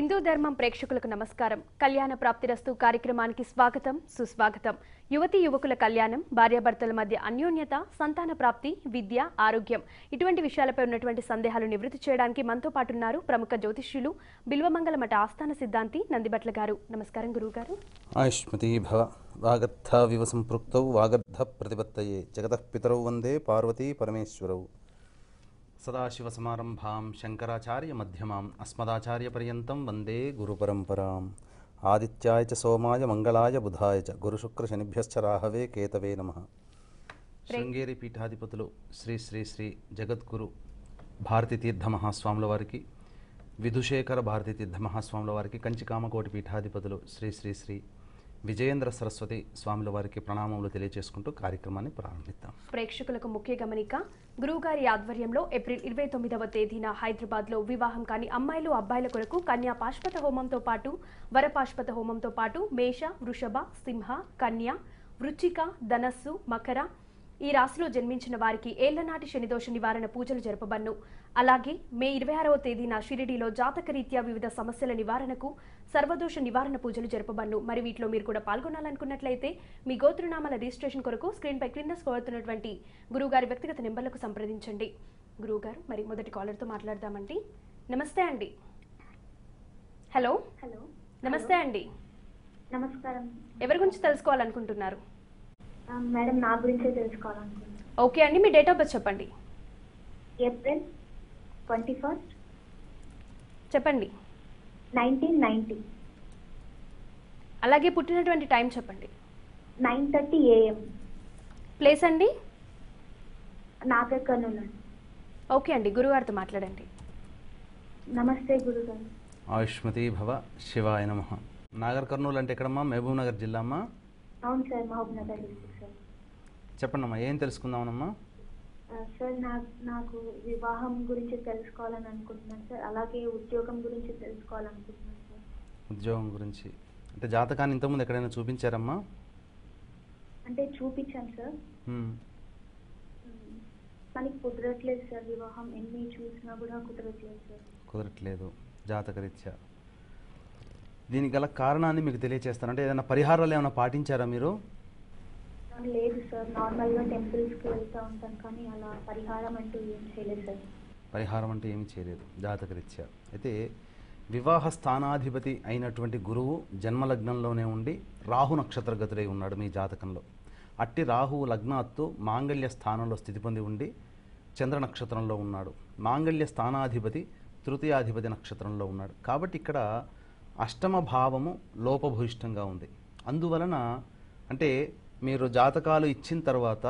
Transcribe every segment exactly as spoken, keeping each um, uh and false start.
హిందూ ధర్మం ప్రేక్షకులకు నమస్కారం. కళ్యాణ ప్రాప్తిరస్తు కార్యక్రమానికి స్వాగతం, సుస్వాగతం. యువతి యువకుల కళ్యాణం, భార్యాభర్తల మధ్య అన్యోన్యత, సంతాన ప్రాప్తి, విద్య, ఆరోగ్యం ఇటువంటి విషయాలపై ఉన్నటువంటి సందేహాలు నివృత్తి చేయడానికి మనతో పాటు ఉన్నారు ప్రముఖ జ్యోతిష్యులు బిల్వమంగళ మఠ ఆస్థాన సిద్ధాంతి నందిబట్ల గారు. నమస్కారం గురువుగారు. ఆయుష్మతీ భవ. వాగర్థ వివ సంపృక్తౌ వాగర్థ ప్రతిపత్తయే జగతః పితరౌ వందే పార్వతీ పరమేశ్వరౌ. సదాశివసమారంభాం శంకరాచార్య మధ్యమాం అస్మదాచార్య పర్యంతం వందే గురుపరంపరాం. ఆదిత్యాయ చ సోమాయ మంగళాయ బుధాయ చ గురుశుక్ర శనిభ్యశ్చ రాహవే కేతవే నమః. శృంగేరి పీఠాధిపతులు శ్రీ శ్రీ శ్రీ జగద్గురు భారతీ తీర్థ మహాస్వాముల వారికి, విధుశేఖర భారతీ తీర్థ మహాస్వాముల వారికి, కంచి కామకోటి పీఠాధిపతులు శ్రీ శ్రీ శ్రీ విజయేంద్ర సరస్వతి స్వాముల వారికి ప్రణామములు తెలియజేసుకుంటూ కార్యక్రమాన్ని ప్రారంభిద్దాం. ప్రేక్షకులకు ముఖ్య గమనిక, గురువుగారి ఆధ్వర్యంలో ఏప్రిల్ ఇరవై తొమ్మిదవ తేదీన హైదరాబాద్ లో వివాహం కాని అమ్మాయిలు అబ్బాయిల కొరకు కన్యా పాశుపత హోమంతో పాటు వరపాశుపత హోమంతో పాటు మేష, వృషభ, సింహ, కన్య, వృచ్చిక, ధనస్సు, మకర ఈ రాశిలో జన్మించిన వారికి ఏళ్లనాటి శనిదోష నివారణ పూజలు జరపబన్ను. అలాగే మే ఇరవై ఆరవ తేదీన షిరిడీలో జాతకరీత్యా వివిధ సమస్యల నివారణకు సర్వదోష నివారణ పూజలు జరపబన్ను. మరి వీటిలో మీరు కూడా పాల్గొనాలనుకున్నట్లయితే మీ గోత్రనామాల రిజిస్ట్రేషన్ కొరకు స్క్రీన్ పై క్రింద స్కోరుతున్నటువంటి గురువుగారి వ్యక్తిగత నెంబర్లకు సంప్రదించండి. గురువుగారు, మరి మొదటి కాలర్తో మాట్లాడదామండి. నమస్తే అండి. హలో హలో నమస్తే అండి. నమస్కారం. ఎవరి గురించి తెలుసుకోవాలనుకుంటున్నారు? మేడం, నా గురించే తెలుసుకోవాలనుకుంటున్నాను. ఓకే అండి, మీ డేట్ ఆఫ్ బర్త్ చెప్పండి. ఏప్రిల్ ట్వంటీ ఫస్ట్ చెప్పండి. Nineteen ninety. అలాగే పుట్టినటువంటి టైం చెప్పండి. Nine thirty AM. ప్లేస్ అండి? నాగర్ కర్నూలు అండి. ఓకే అండి, గురుగారితో మాట్లాడండి. నమస్తే గురుగారు. ఆయుష్మతీ భవ. శివాయ నమః. నాగర్ కర్నూలు అంటే ఎక్కడమ్మా? మహబూబ్ నగర్ జిల్లా అమ్మా? అవును sir, Mahabubnagar district sir. చెప్పండమ్మా, ఏం తెలుసుకుందామనమ్మా? సార్, నాకు నాకు వివాహం గురించి తెలుసుకోవాలని అనుకుంటున్నాను సార్. అలాగే ఉద్యోగం గురించి తెలుసుకోవాలనుకుంటున్నాను సార్. ఉద్యోగం గురించి అంటే జాతకాన్ని ఇంతకుముందు ఎక్కడైనా చూపించారమ్మా? అంటే చూపించాను సార్. హ్మ్. మనకి కుదరట్లేదు సార్. వివాహం ఎన్ని చూసినా కూడా కుదరట్లేదు సార్. కుదరట్లేదు జాతకరీత్యా. దీనికి గల కారణాన్ని మీకు తెలియచేస్తాను. అంటే ఏదైనా పరిహారాలు ఏమైనా పాటించారా మీరు? లేదు సార్, నార్మల్గా టెంపుల్స్కి వెళ్తూ ఉంటాను, కానీ అలా పరిహారం అంటూ ఏం చేయలేదు సార్. పరిహారం అంటే ఏమి చేయలేదు జాతకరీత్యా. అయితే వివాహ స్థానాధిపతి అయినటువంటి గురువు జన్మలగ్నంలోనే ఉండి రాహు నక్షత్రగతుడై ఉన్నాడు మీ జాతకంలో. అట్టి రాహువు లగ్నాత్తు మాంగళ్య స్థానంలో స్థితి పొంది ఉండి చంద్ర నక్షత్రంలో ఉన్నాడు. మాంగళ్య స్థానాధిపతి తృతీయాధిపతి నక్షత్రంలో ఉన్నాడు. కాబట్టి ఇక్కడ అష్టమ భావము లోపభూయిష్టంగా ఉంది. అందువలన అంటే మీరు జాతకాలు ఇచ్చిన తర్వాత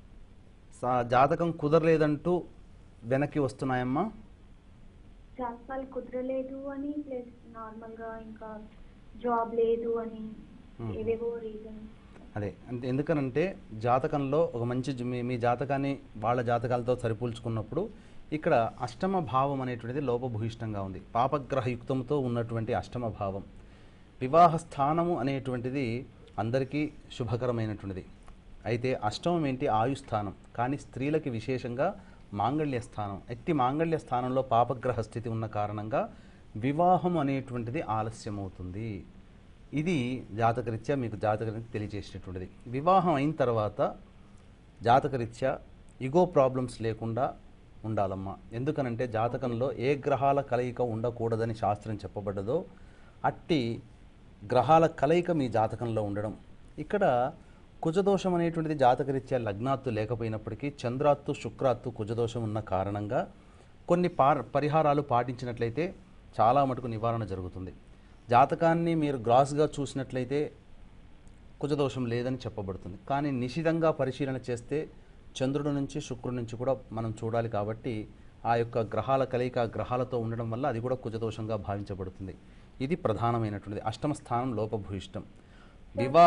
జాతకం కుదరలేదంటూ వెనక్కి వస్తున్నాయమ్మా? జాతకాలు కుదరలేదు అని, ప్లస్ నార్మల్గా ఇంకా జాబ్ లేదు అని, ఏవేవో రీజన్స్. అదే అంటే ఎందుకనంటే జాతకంలో ఒక మంచి మీ- మీ జాతకాన్ని వాళ్ళ జాతకాలతో సరిపోల్చుకున్నప్పుడు ఇక్కడ అష్టమ భావం అనేటువంటిది లోపభూయిష్టంగా ఉంది. పాపగ్రహ యుక్తంతో ఉన్నటువంటి అష్టమ భావం. వివాహ స్థానము అనేటువంటిది అందరికీ శుభకరమైనటువంటిది. అయితే అష్టమం ఏంటి? ఆయుస్థానం. కానీ స్త్రీలకి విశేషంగా మాంగళ్య స్థానం. ఎట్టి మాంగళ్య స్థానంలో పాపగ్రహ స్థితి ఉన్న కారణంగా వివాహం అనేటువంటిది ఆలస్యం అవుతుంది. ఇది జాతకరీత్యా మీకు జాతకరీత్యా తెలియజేసేటువంటిది. వివాహం అయిన తర్వాత జాతకరీత్యా ఇగో ప్రాబ్లమ్స్ లేకుండా ఉండాలమ్మా. ఎందుకనంటే జాతకంలో ఏ గ్రహాల కలయిక ఉండకూడదని శాస్త్రం చెప్పబడ్డదో అట్టి గ్రహాల కలయిక మీ జాతకంలో ఉండడం. ఇక్కడ కుజదోషం అనేటువంటిది జాతకరీత్యా లగ్నాత్తు లేకపోయినప్పటికీ చంద్రాత్తు శుక్రాత్తు కుజదోషం ఉన్న కారణంగా కొన్ని పార్ పరిహారాలు పాటించినట్లయితే చాలా మటుకు నివారణ జరుగుతుంది. జాతకాన్ని మీరు గ్రాస్గా చూసినట్లయితే కుజదోషం లేదని చెప్పబడుతుంది. కానీ నిశితంగా పరిశీలన చేస్తే చంద్రుడి నుంచి శుక్రుడి నుంచి కూడా మనం చూడాలి. కాబట్టి ఆ యొక్క గ్రహాల కలయిక గ్రహాలతో ఉండడం వల్ల అది కూడా కుజదోషంగా భావించబడుతుంది. ఇది ప్రధానమైనటువంటిది. అష్టమ స్థానం లోపభూయిష్టం. వివాహ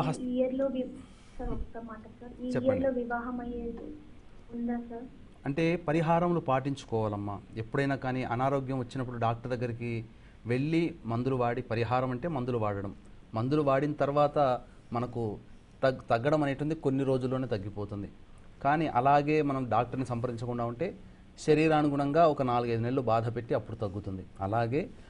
చెప్పండి. వివాహం అయ్యేది ఉందా సార్? అంటే పరిహారములు పాటించుకోవాలమ్మా. ఎప్పుడైనా కానీ అనారోగ్యం వచ్చినప్పుడు డాక్టర్ దగ్గరికి వెళ్ళి మందులు వాడి, పరిహారం అంటే మందులు వాడడం, మందులు వాడిన తర్వాత మనకు తగ్ తగ్గడం అనేటువంటి కొన్ని రోజుల్లోనే తగ్గిపోతుంది. కానీ అలాగే మనం డాక్టర్ని సంప్రదించకుండా ఉంటే శరీరానుగుణంగా ఒక నాలుగైదు నెలలు బాధ పెట్టి అప్పుడు తగ్గుతుంది. అలాగే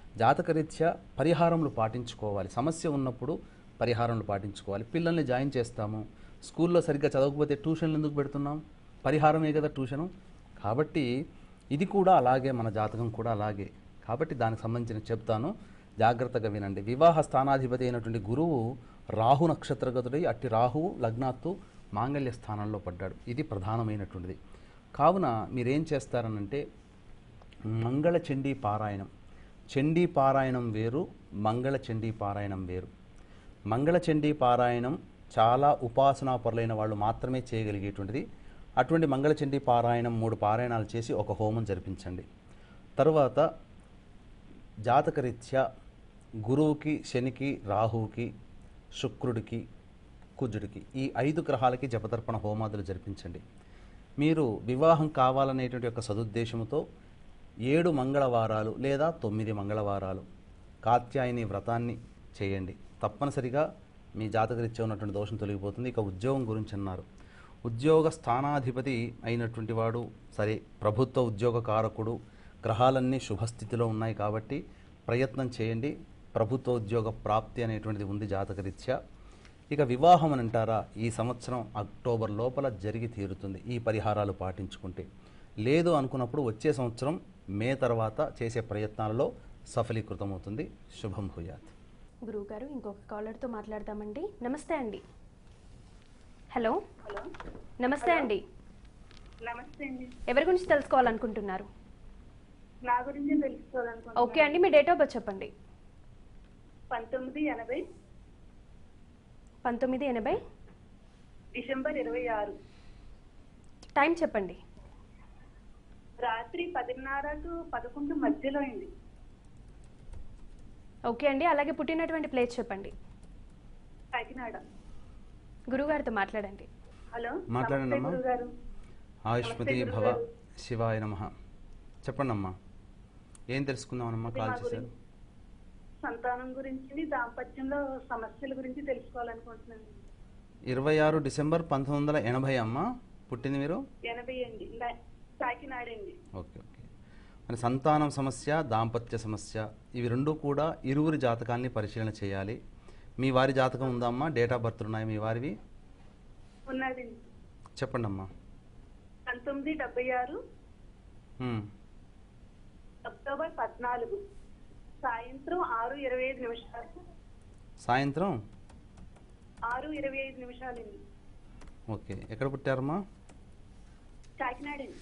జాతకరీత్యా పరిహారములు పాటించుకోవాలి. సమస్య ఉన్నప్పుడు పరిహారములు పాటించుకోవాలి. పిల్లల్ని జాయిన్ చేస్తాము, స్కూల్లో సరిగ్గా చదవకపోతే ట్యూషన్లు ఎందుకు పెడుతున్నాం? పరిహారమే కదా ట్యూషను. కాబట్టి ఇది కూడా అలాగే, మన జాతకం కూడా అలాగే. కాబట్టి దానికి సంబంధించిన చెప్తాను, జాగ్రత్తగా వినండి. వివాహ స్థానాధిపతి అయినటువంటి గురువు రాహు నక్షత్రగతుడై అట్టి రాహువు లగ్నాత్తు మాంగళ్య స్థానంలో పడ్డాడు. ఇది ప్రధానమైనటువంటిది. కావున మీరేం చేస్తారనంటే మంగళ చండీ పారాయణం, చండీ పారాయణం వేరు, మంగళ చండీ పారాయణం వేరు. మంగళ చండీ పారాయణం చాలా ఉపాసనాపరులైన వాళ్ళు మాత్రమే చేయగలిగేటువంటిది. అటువంటి మంగళ చండీ పారాయణం మూడు పారాయణాలు చేసి ఒక హోమం జరిపించండి. తరువాత జాతకరీత్యా గురువుకి, శనికి, రాహువుకి, శుక్రుడికి, కుజుడికి ఈ ఐదు గ్రహాలకి జపతర్పణ హోమాదులు జరిపించండి. మీరు వివాహం కావాలనేటువంటి ఒక సదుద్దేశంతో ఏడు మంగళవారాలు లేదా తొమ్మిది మంగళవారాలు కాత్యాయని వ్రతాన్ని చేయండి. తప్పనిసరిగా మీ జాతకరీత్యా ఉన్నటువంటి దోషం తొలగిపోతుంది. ఇక ఉద్యోగం గురించి అన్నారు. ఉద్యోగ స్థానాధిపతి అయినటువంటి వాడు సరే, ప్రభుత్వ ఉద్యోగ కారకుడు, గ్రహాలన్నీ శుభస్థితిలో ఉన్నాయి కాబట్టి ప్రయత్నం చేయండి. ప్రభుత్వ ఉద్యోగ ప్రాప్తి అనేటువంటిది ఉంది జాతకరీత్యా. ఇక వివాహం అని అంటారా, ఈ సంవత్సరం అక్టోబర్ లోపల జరిగి తీరుతుంది ఈ పరిహారాలు పాటించుకుంటే. లేదు అనుకున్నప్పుడు వచ్చే సంవత్సరం మే తర్వాత చేసే ప్రయత్నాలలో సఫలీకృతమవుతుంది. శుభం భూయాత్. గురువుగారు ఇంకొక కాలర్తో మాట్లాడదామండి. నమస్తే అండి. హలో హలో నమస్తే అండి. నమస్తే అండి. ఎవరి గురించి తెలుసుకోవాలనుకుంటున్నారు? నా గురించి తెలుసుకోవాలనుకుంటున్నాను. ఓకే అండి, మీ డేట్ ఆఫ్ బర్త్ చెప్పండి. పంతొమ్మిది ఎనభై పంతొమ్మిది ఎనభై డిసెంబర్ ఇరవై ఆరు టైం చెప్పండి. రాత్రి పదిన్నర టు పదకొండు మధ్యలో అయింది. ఓకే అండి, అలాగే పుట్టినటువంటి ప్లేస్ చెప్పండి. కాకినాడ. గురువుగారితో మాట్లాడండి. హలో మాట్లాడండి నమస్తే అమ్మా. గురుగారు. ఆయుష్మతి నమస్తే భవ, గురుగారు. శివాయ నమః. చెప్పండి అమ్మా, ఏం తెలుసుకుందామనమ్మా అదే కాల్ మా చేశారు? గురించి, సంతానం గురించి, దాంపత్యంలో సమస్యల గురించి తెలుసుకోవాలనుకుంటున్నాను. ఇరవై ఆరు డిసెంబర్ పంతొమ్మిది వందల ఎనభై అమ్మ పుట్టింది మీరు? ఎనభై అండి. లా- కాకినాడ అండి. Okay okay. మరి సంతానం సమస్య, దాంపత్య సమస్య ఇవి రెండు కూడా ఇరువురి జాతకాల్ని పరిశీలన చేయాలి. మీ వారి జాతకం ఉందా అమ్మా? డేట్ ఆఫ్ బర్త్ ఉన్నాయి మీ వారివి? ఉన్నదండి. చెప్పండి అమ్మా. పంతొమ్మిది డెబ్బై ఆరు హ్మ్. అక్టోబర్ పద్నాలుగు సాయంత్రం ఆరు ఇరవై ఐదు నిమిషాలు సాయంత్రం ఆరు ఇరవై ఐదు నిమిషాలండి. ఓకే. ఎక్కడ పుట్టారమ్మా? కాకినాడ అండి.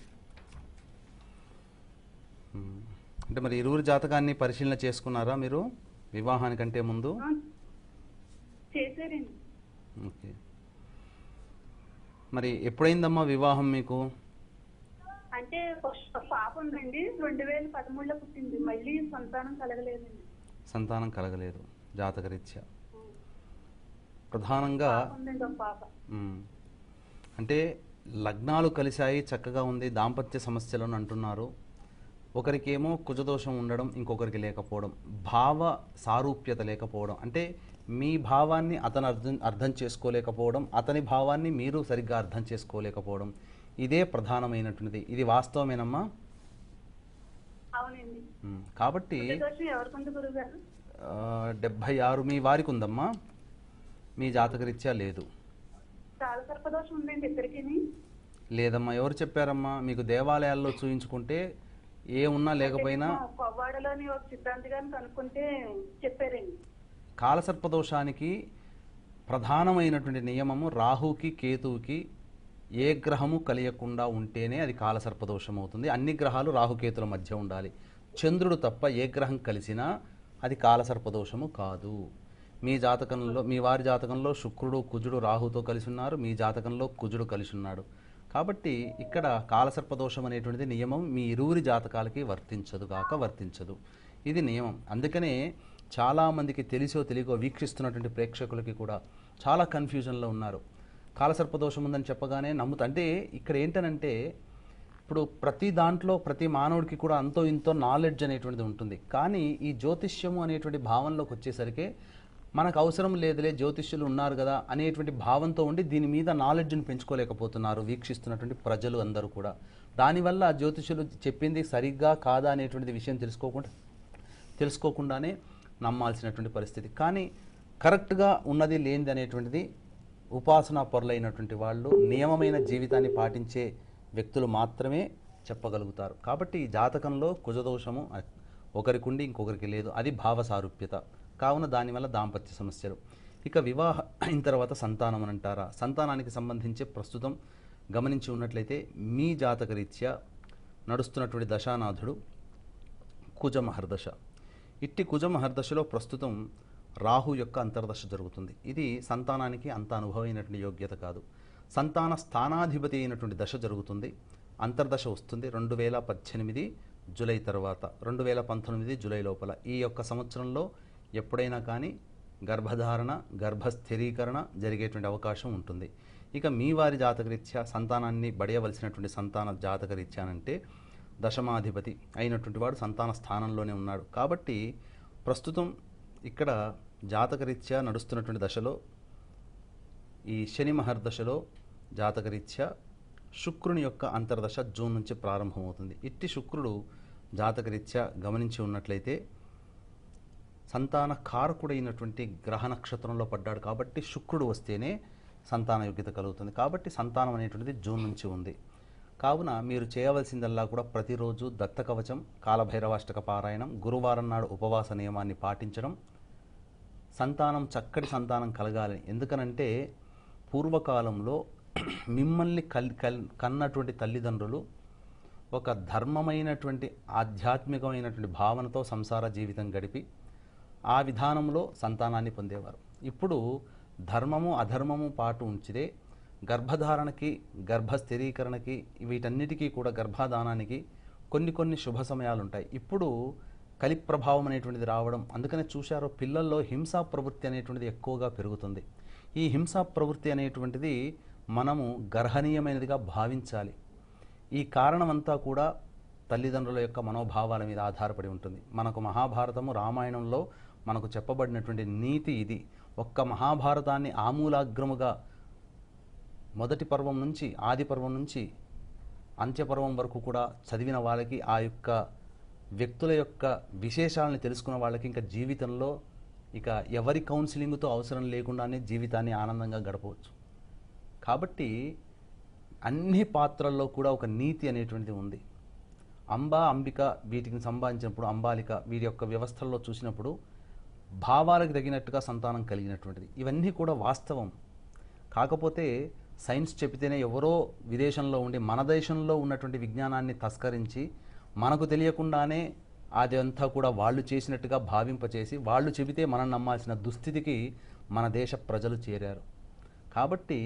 హ్మ్. అంటే మరి ఇరువురి జాతకాన్ని పరిశీలన చేసుకున్నారా మీరు వివాహానికంటే ముందు? ఆ, చేశారండి. ఓకే. మరి ఎప్పుడైందమ్మా వివాహం మీకు? అంటే ఒక పాప ఉందండి, రెండు వేల పదమూడులో పుట్టింది. మళ్ళీ సంతానం కలగలేదండి. సంతానం కలగలేదు జాతకరీత్యా. ప్రధానంగా పాప ఉందండి, ఒక పాప. మ్మ్. అంటే లగ్నాలు కలిశాయి, చక్కగా ఉంది, దాంపత్య సమస్యలను అంటున్నారు. ఒకరికేమో కుజదోషం ఉండడం, ఇంకొకరికి లేకపోవడం, భావ సారూప్యత లేకపోవడం, అంటే మీ భావాన్ని అతను అర్థం అర్థం చేసుకోలేకపోవడం, అతని భావాన్ని మీరు సరిగ్గా అర్థం చేసుకోలేకపోవడం, ఇదే ప్రధానమైనటువంటిది. ఇది వాస్తవమేనమ్మా? అవునండి. మ్మ్. కాబట్టి దోషం ఎవరికి ఉంది గురుగారు? ఆ, డెబ్భై ఆరు మీ వారికి ఉందమ్మా, మీ జాతకరీత్యా లేదు. కాల సర్పదోషం ఉందండి ఇద్దరికి. లేదమ్మా. ఎవరు చెప్పారమ్మా? మీకు దేవాలయాల్లో చూయించుకుంటే ఏ ఉన్నా లేకపోయినా కొవ్వాడలోని ఒక సిద్ధాంతి గారిని కనుక్కుంటే చెప్పారండి. కాలసర్పదోషానికి ప్రధానమైనటువంటి నియమము రాహుకి, కేతువుకి ఏ గ్రహము కలియకుండా ఉంటేనే అది కాలసర్పదోషం అవుతుంది. అన్ని గ్రహాలు రాహుకేతుల మధ్య ఉండాలి. చంద్రుడు తప్ప ఏ గ్రహం కలిసినా అది కాలసర్పదోషము కాదు. మీ జాతకంలో, మీ వారి జాతకంలో శుక్రుడు, కుజుడు రాహుతో కలిసి ఉన్నారు, మీ జాతకంలో కుజుడు కలిసి ఉన్నాడు. కాబట్టి ఇక్కడ కాలసర్పదోషం అనేటువంటిది నియమం మీ ఇరువురి జాతకాలకి వర్తించదు కాక వర్తించదు. ఇది నియమం. అందుకనే చాలామందికి తెలిసో తెలియకో వీక్షిస్తున్నటువంటి ప్రేక్షకులకి కూడా చాలా కన్ఫ్యూజన్లో ఉన్నారు. కాలసర్పదోషం ఉందని చెప్పగానే నమ్ముతా. అంటే ఇక్కడ ఏంటనంటే ఇప్పుడు ప్రతి దాంట్లో ప్రతి మానవుడికి కూడా అంతో ఇంతో నాలెడ్జ్ అనేటువంటిది ఉంటుంది. కానీ ఈ జ్యోతిష్యము అనేటువంటి భావనలోకి వచ్చేసరికి మనకు అవసరం లేదులే, జ్యోతిష్యులు ఉన్నారు కదా అనేటువంటి భావంతో ఉండి దీని మీద నాలెడ్జ్ని పెంచుకోలేకపోతున్నారు వీక్షిస్తున్నటువంటి ప్రజలు అందరూ కూడా. దానివల్ల జ్యోతిష్యులు చెప్పింది సరిగ్గా కాదా అనేటువంటిది విషయం తెలుసుకోకుండా తెలుసుకోకుండానే నమ్మాల్సినటువంటి పరిస్థితి. కానీ కరెక్ట్గా ఉన్నది లేనిది అనేటువంటిది ఉపాసనా పరులైనటువంటి వాళ్ళు, నియమమైన జీవితాన్ని పాటించే వ్యక్తులు మాత్రమే చెప్పగలుగుతారు. కాబట్టి ఈ జాతకంలో కుజదోషము ఒకరికి ఉండి ఇంకొకరికి లేదు, అది భావ సారూప్యత. కావున దానివల్ల దాంపత్య సమస్యలు. ఇక వివాహ అయిన తర్వాత సంతానం అని అంటారా? సంతానానికి సంబంధించి ప్రస్తుతం గమనించి ఉన్నట్లయితే మీ జాతకరీత్యా నడుస్తున్నటువంటి దశానాథుడు కుజమహర్దశ. ఇట్టి కుజమహర్దశలో ప్రస్తుతం రాహు యొక్క అంతర్దశ జరుగుతుంది. ఇది సంతానానికి అంత అనుభవమైనటువంటి యోగ్యత కాదు. సంతాన స్థానాధిపతి అయినటువంటి దశ జరుగుతుంది, అంతర్దశ వస్తుంది రెండు వేల పద్దెనిమిది జూలై తర్వాత, రెండు వేల పంతొమ్మిది జూలై లోపల. ఈ యొక్క సంవత్సరంలో ఎప్పుడైనా కానీ గర్భధారణ, గర్భస్థిరీకరణ జరిగేటువంటి అవకాశం ఉంటుంది. ఇక మీ వారి జాతకరీత్యా సంతానాన్ని బడియవలసినటువంటి సంతాన జాతకరీత్యా అంటే దశమాధిపతి అయినటువంటి వాడు సంతాన స్థానంలోనే ఉన్నాడు. కాబట్టి ప్రస్తుతం ఇక్కడ జాతకరీత్యా నడుస్తున్నటువంటి దశలో, ఈ శని మహర్దశలో జాతకరీత్యా శుక్రుని యొక్క అంతర్దశ జూన్ నుంచి ప్రారంభమవుతుంది. ఇట్టి శుక్రుడు జాతకరీత్యా గమనించి ఉన్నట్లయితే సంతాన కారకుడైనటువంటి గ్రహ నక్షత్రంలో పడ్డాడు. కాబట్టి శుక్రుడు వస్తేనే సంతాన యోగ్యత కలుగుతుంది. కాబట్టి సంతానం అనేటువంటిది జూన్ నుంచి ఉంది. కావున మీరు చేయవలసిందల్లా కూడా ప్రతిరోజు దత్తకవచం, కాలభైరవాష్టక పారాయణం, గురువారం నాడు ఉపవాస నియమాన్ని పాటించడం, సంతానం చక్కటి సంతానం కలగాలి. ఎందుకనంటే పూర్వకాలంలో మిమ్మల్ని కల్ కల్ కన్నటువంటి తల్లిదండ్రులు ఒక ధర్మమైనటువంటి ఆధ్యాత్మికమైనటువంటి భావనతో సంసార జీవితం గడిపి ఆ విధానంలో సంతానాన్ని పొందేవారు. ఇప్పుడు ధర్మము అధర్మము పాటు ఉంచితే గర్భధారణకి, గర్భ స్థిరీకరణకి, వీటన్నిటికీ కూడా గర్భాధానానికి కొన్ని కొన్ని శుభ సమయాలు ఉంటాయి. ఇప్పుడు కలి ప్రభావం అనేటువంటిది రావడం, అందుకనే చూశారో పిల్లల్లో హింసా ప్రవృత్తి అనేటువంటిది ఎక్కువగా పెరుగుతుంది. ఈ హింసా ప్రవృత్తి అనేటువంటిది మనము గర్హనీయమైనదిగా భావించాలి. ఈ కారణమంతా కూడా తల్లిదండ్రుల యొక్క మనోభావాల మీద ఆధారపడి ఉంటుంది. మనకు మహాభారతము, రామాయణంలో మనకు చెప్పబడినటువంటి నీతి ఇది. ఒక్క మహాభారతాన్ని ఆమూలాగ్రముగా మొదటి పర్వం నుంచి, ఆది పర్వం నుంచి అంత్యపర్వం వరకు కూడా చదివిన వాళ్ళకి, ఆ యొక్క వ్యక్తుల యొక్క విశేషాలను తెలుసుకున్న వాళ్ళకి ఇంకా జీవితంలో ఇక ఎవరి కౌన్సిలింగ్తో అవసరం లేకుండానే జీవితాన్ని ఆనందంగా గడపవచ్చు. కాబట్టి అన్ని పాత్రల్లో కూడా ఒక నీతి అనేటువంటిది ఉంది. అంబ, అంబిక వీటికి సంబంధించినప్పుడు, అంబాలిక వీరి యొక్క వ్యవస్థల్లో చూసినప్పుడు భావాలకు తగినట్టుగా సంతానం కలిగినటువంటిది. ఇవన్నీ కూడా వాస్తవం. కాకపోతే సైన్స్ చెబితేనే ఎవరో విదేశంలో ఉండి మన దేశంలో ఉన్నటువంటి విజ్ఞానాన్ని తస్కరించి మనకు తెలియకుండానే అదంతా కూడా వాళ్ళు చేసినట్టుగా భావింపచేసి వాళ్ళు చెబితే మనం నమ్మాల్సిన దుస్థితికి మన దేశ ప్రజలు చేరారు. కాబట్టి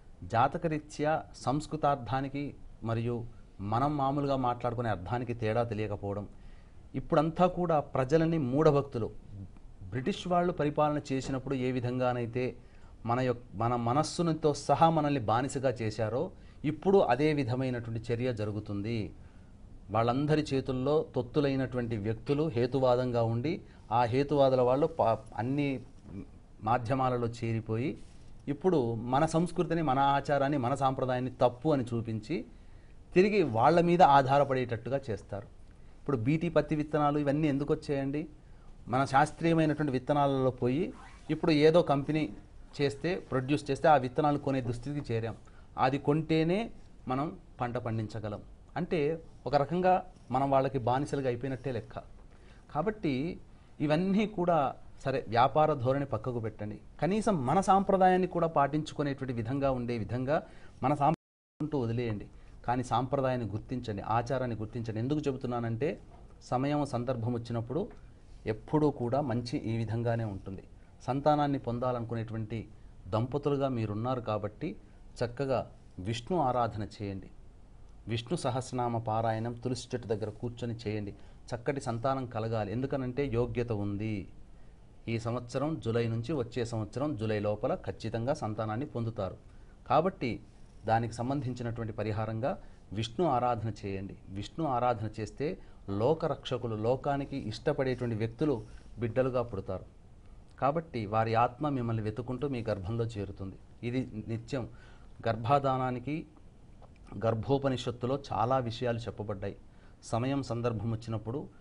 జాతకరీత్యా సంస్కృతార్థానికి మరియు మనం మామూలుగా మాట్లాడుకునే అర్థానికి తేడా తెలియకపోవడం, ఇప్పుడంతా కూడా ప్రజలని మూఢభక్తులు, బ్రిటిష్ వాళ్ళు పరిపాలన చేసినప్పుడు ఏ విధంగానైతే మన యొక్క మన మనస్సునితో సహా మనల్ని బానిసగా చేశారో ఇప్పుడు అదే విధమైనటువంటి చర్య జరుగుతుంది. వాళ్ళందరి చేతుల్లో తొత్తులైనటువంటి వ్యక్తులు హేతువాదంగా ఉండి ఆ హేతువాదుల వాళ్ళు అన్ని మాధ్యమాలలో చేరిపోయి ఇప్పుడు మన సంస్కృతిని, మన ఆచారాన్ని, మన సాంప్రదాయాన్ని తప్పు అని చూపించి తిరిగి వాళ్ళ మీద ఆధారపడేటట్టుగా చేస్తారు. ఇప్పుడు బీటీ పత్తి విత్తనాలు ఇవన్నీ ఎందుకు వచ్చాయండి? మన శాస్త్రీయమైనటువంటి విత్తనాలలో పోయి ఇప్పుడు ఏదో కంపెనీ చేస్తే, ప్రొడ్యూస్ చేస్తే ఆ విత్తనాలు కొనే దుస్థితికి చేరాం. అది కొంటేనే మనం పంట పండించగలం అంటే ఒక రకంగా మనం వాళ్ళకి బానిసలుగా అయిపోయినట్టే లెక్క. కాబట్టి ఇవన్నీ కూడా సరే, వ్యాపార ధోరణి పక్కకు పెట్టండి, కనీసం మన సాంప్రదాయాన్ని కూడా పాటించుకునేటువంటి విధంగా ఉండే విధంగా మన సాంప్రదాయం వదిలేయండి. కానీ సాంప్రదాయాన్ని గుర్తించండి, ఆచారాన్ని గుర్తించండి. ఎందుకు చెబుతున్నానంటే సమయం, సందర్భం వచ్చినప్పుడు ఎప్పుడూ కూడా మంచి ఈ విధంగానే ఉంటుంది. సంతానాన్ని పొందాలనుకునేటువంటి దంపతులుగా మీరున్నారు కాబట్టి చక్కగా విష్ణు ఆరాధన చేయండి. విష్ణు సహస్రనామ పారాయణం తులసి చెట్టు దగ్గర కూర్చొని చేయండి. చక్కటి సంతానం కలగాలి. ఎందుకనంటే యోగ్యత ఉంది. ఈ సంవత్సరం జూలై నుంచి వచ్చే సంవత్సరం జూలై లోపల ఖచ్చితంగా సంతానాన్ని పొందుతారు. కాబట్టి దానికి సంబంధించినటువంటి పరిహారంగా విష్ణు ఆరాధన చేయండి. విష్ణు ఆరాధన చేస్తే లోకరక్షకులు, లోకానికి ఇష్టపడేటువంటి వ్యక్తులు బిడ్డలుగా పుడతారు. కాబట్టి వారి ఆత్మ మిమ్మల్ని వెతుకుంటూ మీ గర్భంలో చేరుతుంది. ఇది నిత్యం. గర్భాధానానికి గర్భోపనిషత్తులో చాలా విషయాలు చెప్పబడ్డాయి. సమయం, సందర్భం వచ్చినప్పుడు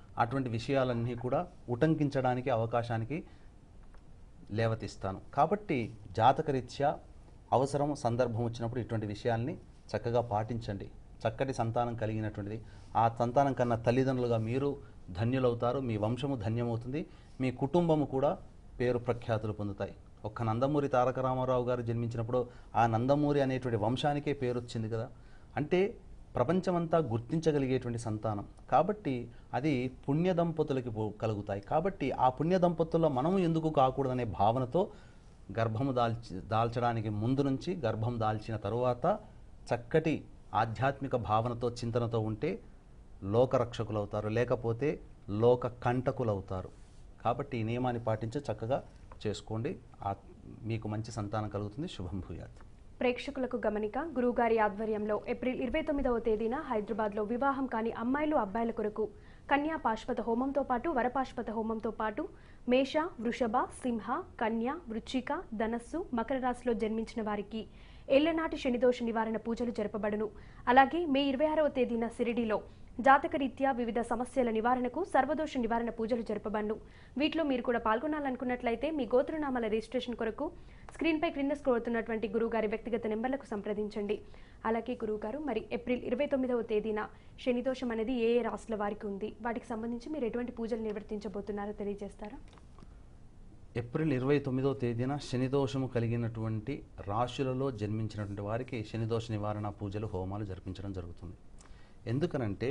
అటువంటి విషయాలన్నీ కూడా ఉటంకించడానికి అవకాశానికి లేవతిస్తాను. కాబట్టి జాతకరీత్యా అవసరం సందర్భం వచ్చినప్పుడు ఇటువంటి విషయాల్ని చక్కగా పాటించండి. చక్కటి సంతానం కలిగినటువంటిది, ఆ సంతానం కన్నా తల్లిదండ్రులుగా మీరు ధన్యులవుతారు, మీ వంశము ధన్యమవుతుంది, మీ కుటుంబము కూడా పేరు ప్రఖ్యాతులు పొందుతాయి. ఒక్క నందమూరి తారక రామారావు గారు జన్మించినప్పుడు ఆ నందమూరి అనేటువంటి వంశానికే పేరు వచ్చింది కదా. అంటే ప్రపంచమంతా గుర్తించగలిగేటువంటి సంతానం కాబట్టి అది పుణ్య దంపతులకి కలుగుతాయి. కాబట్టి ఆ పుణ్య దంపతుల్లో మనము ఎందుకు కాకూడదనే భావనతో గర్భము దాల్చి దాల్చడానికి ముందు నుంచి, గర్భం దాల్చిన తరువాత చక్కటి ఆధ్యాత్మిక భావనతో చింతనతో ఉంటే లోకరక్షకులు అవుతారు, లేకపోతే లోక కంటకులు అవుతారు. కాబట్టి ఈ నియమాన్ని పాటించి చక్కగా చేసుకోండి. మీకు మంచి సంతానం కలుగుతుంది. శుభం భూయాత్. ప్రేక్షకులకు గమనిక, గురువుగారి ఆధ్వర్యంలో ఏప్రిల్ ఇరవై తొమ్మిదవ తేదీన హైదరాబాద్లో వివాహం కాని అమ్మాయిలు అబ్బాయిల కొరకు కన్యా పాశుపత హోమంతో పాటు వరపాశుపత హోమంతో పాటు మేష, వృషభ, సింహ, కన్య, వృశ్చిక, ధనస్సు, మకర రాశిలో జన్మించిన వారికి ఏళ్లనాటి శనిదోష నివారణ పూజలు జరపబడును. అలాగే మే ఇరవై ఆరవ తేదీన సిరిడిలో జాతకరీత్యా వివిధ సమస్యల నివారణకు సర్వదోష నివారణ పూజలు జరపబడును. వీటిలో మీరు కూడా పాల్గొనాలనుకున్నట్లయితే మీ గోత్రనామాల రిజిస్ట్రేషన్ కొరకు స్క్రీన్పై క్రింద స్క్రోల్ అవుతున్నటువంటి గురువుగారి వ్యక్తిగత నెంబర్లకు సంప్రదించండి. అలాగే గురువుగారు, మరి ఏప్రిల్ ఇరవై తొమ్మిదవ తేదీన శనిదోషం అనేది ఏ ఏ రాశుల వారికి ఉంది, వాటికి సంబంధించి మీరు ఎటువంటి పూజలు నిర్వర్తించబోతున్నారో తెలియజేస్తారా? ఏప్రిల్ ఇరవై తొమ్మిదవ తేదీన శనిదోషము కలిగినటువంటి రాశులలో జన్మించినటువంటి వారికి శనిదోష నివారణ పూజలు, హోమాలు జరిపించడం జరుగుతుంది. ఎందుకనంటే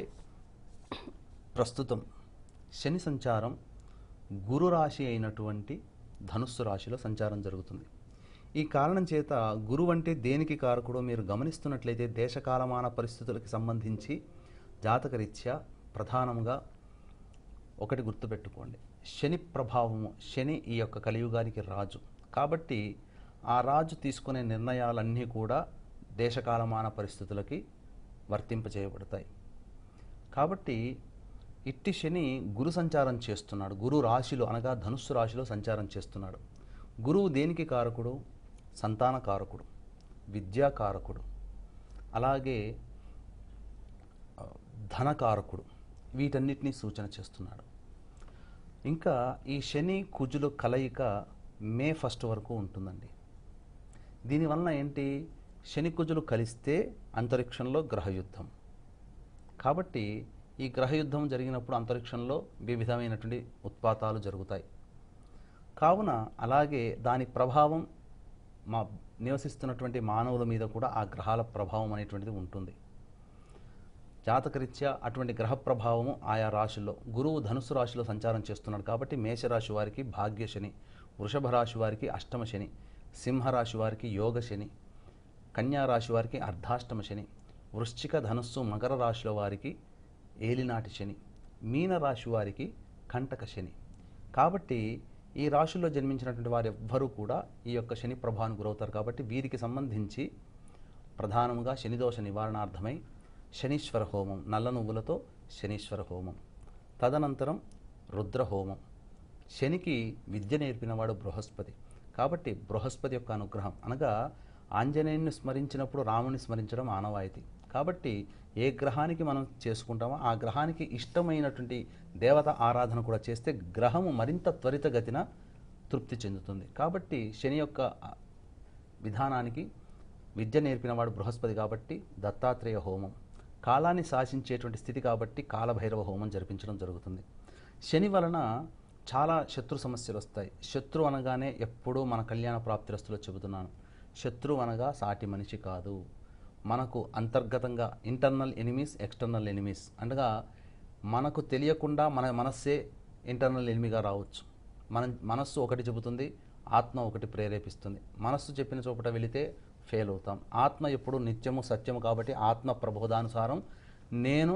ప్రస్తుతం శని సంచారం గురు రాశి అయినటువంటి ధనుస్సు రాశిలో సంచారం జరుగుతుంది. ఈ కారణం చేత గురువు అంటే దేనికి కారకుడో మీరు గమనిస్తున్నట్లయితే దేశకాలమాన పరిస్థితులకు సంబంధించి జాతకరీత్యా ప్రధానంగా ఒకటి గుర్తుపెట్టుకోండి, శని ప్రభావము. శని ఈ యొక్క కలియుగానికి రాజు కాబట్టి ఆ రాజు తీసుకునే నిర్ణయాలన్నీ కూడా దేశకాలమాన పరిస్థితులకి వర్తింపజేయబడతాయి. కాబట్టి ఇట్టి శని గురు సంచారం చేస్తున్నాడు, గురు రాశిలో అనగా ధనుస్సు రాశిలో సంచారం చేస్తున్నాడు. గురువు దేనికి కారకుడు? సంతాన కారకుడు, విద్యాకారకుడు, అలాగే ధనకారకుడు, వీటన్నిటినీ సూచన చేస్తున్నాడు. ఇంకా ఈ శని కుజుల కలయిక మే ఫస్ట్ వరకు ఉంటుందండి. దీనివలన ఏంటి? శని కుజులు కలిస్తే అంతరిక్షంలో గ్రహయుద్ధం. కాబట్టి ఈ గ్రహయుద్ధం జరిగినప్పుడు అంతరిక్షంలో వివిధమైనటువంటి ఉత్పాతాలు జరుగుతాయి. కావున అలాగే దాని ప్రభావం మా నివసిస్తున్నటువంటి మానవుల మీద కూడా ఆ గ్రహాల ప్రభావం అనేటువంటిది ఉంటుంది. జాతకరీత్యా అటువంటి గ్రహ ప్రభావము ఆయా రాశుల్లో, గురువు ధనుసు రాశిలో సంచారం చేస్తున్నాడు కాబట్టి మేషరాశి వారికి భాగ్య శని, వృషభ రాశి వారికి అష్టమ శని, సింహరాశి వారికి యోగ శని, కన్యా రాశి వారికి అర్ధాష్టమ శని, వృశ్చిక ధనుస్సు మకర రాశుల వారికి ఏలినాటి శని, మీన రాశి వారికి కంటక శని. కాబట్టి ఈ రాశుల్లో జన్మించినటువంటి వారు ఎవ్వరూ కూడా ఈ యొక్క శని ప్రభావానికి గురవుతారు. కాబట్టి వీరికి సంబంధించి ప్రధానంగా శనిదోష నివారణార్థమై శనీశ్వర హోమం, నల్ల నువ్వులతో శనీశ్వర హోమం, తదనంతరం రుద్ర హోమం. శనికి విద్య నేర్పినవాడు బృహస్పతి కాబట్టి బృహస్పతి యొక్క అనుగ్రహం అనగా ఆంజనేయుని స్మరించినప్పుడు రాముని స్మరించడం ఆనవాయితీ. కాబట్టి ఏ గ్రహానికి మనం చేసుకుంటామో ఆ గ్రహానికి ఇష్టమైనటువంటి దేవత ఆరాధన కూడా చేస్తే గ్రహము మరింత త్వరితగతిన తృప్తి చెందుతుంది. కాబట్టి శని యొక్క విధానానికి విద్య నేర్పినవాడు బృహస్పతి కాబట్టి దత్తాత్రేయ హోమం, కాలాన్ని శాసించేటువంటి స్థితి కాబట్టి కాలభైరవ హోమం జరిపించడం జరుగుతుంది. శని వలన చాలా శత్రు సమస్యలు వస్తాయి. శత్రు అనగానే ఎప్పుడూ మన కళ్యాణ ప్రాప్తిరస్తులో చెబుతున్నాను, శత్రు అనగా సాటి మనిషి కాదు, మనకు అంతర్గతంగా ఇంటర్నల్ ఎనిమీస్, ఎక్స్టర్నల్ ఎనిమీస్ అనగా మనకు తెలియకుండా మన మనస్సే ఇంటర్నల్ ఎనిమిగా రావచ్చు. మన మనస్సు ఒకటి చెబుతుంది, ఆత్మ ఒకటి ప్రేరేపిస్తుంది. మనస్సు చెప్పిన చోపట వెళితే ఫెయిల్ అవుతాం. ఆత్మ ఎప్పుడు నిత్యము సత్యము కాబట్టి ఆత్మ ప్రబోధానుసారం నేను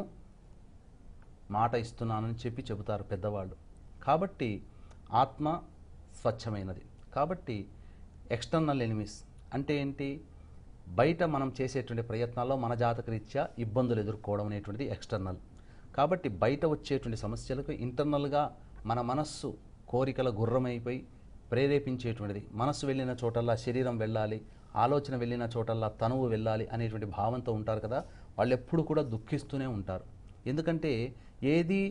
మాట ఇస్తున్నానని చెప్పి చెబుతారు పెద్దవాళ్ళు. కాబట్టి ఆత్మ స్వచ్ఛమైనది. కాబట్టి ఎక్స్టర్నల్ ఎనిమీస్ అంటే ఏంటి? బయట మనం చేసేటువంటి ప్రయత్నాల్లో మన జాతకరీత్యా ఇబ్బందులు ఎదుర్కోవడం అనేటువంటిది ఎక్స్టర్నల్. కాబట్టి బయట వచ్చేటువంటి సమస్యలకు ఇంటర్నల్గా మన మనస్సు కోరికల గుర్రమైపోయి ప్రేరేపించేటువంటిది. మనస్సు వెళ్ళిన చోటల్లా శరీరం వెళ్ళాలి, ఆలోచన వెళ్ళిన చోటల్లా తనువు వెళ్ళాలి అనేటువంటి భావంతో ఉంటారు కదా, వాళ్ళు ఎప్పుడు కూడా దుఃఖిస్తూనే ఉంటారు. ఎందుకంటే ఏది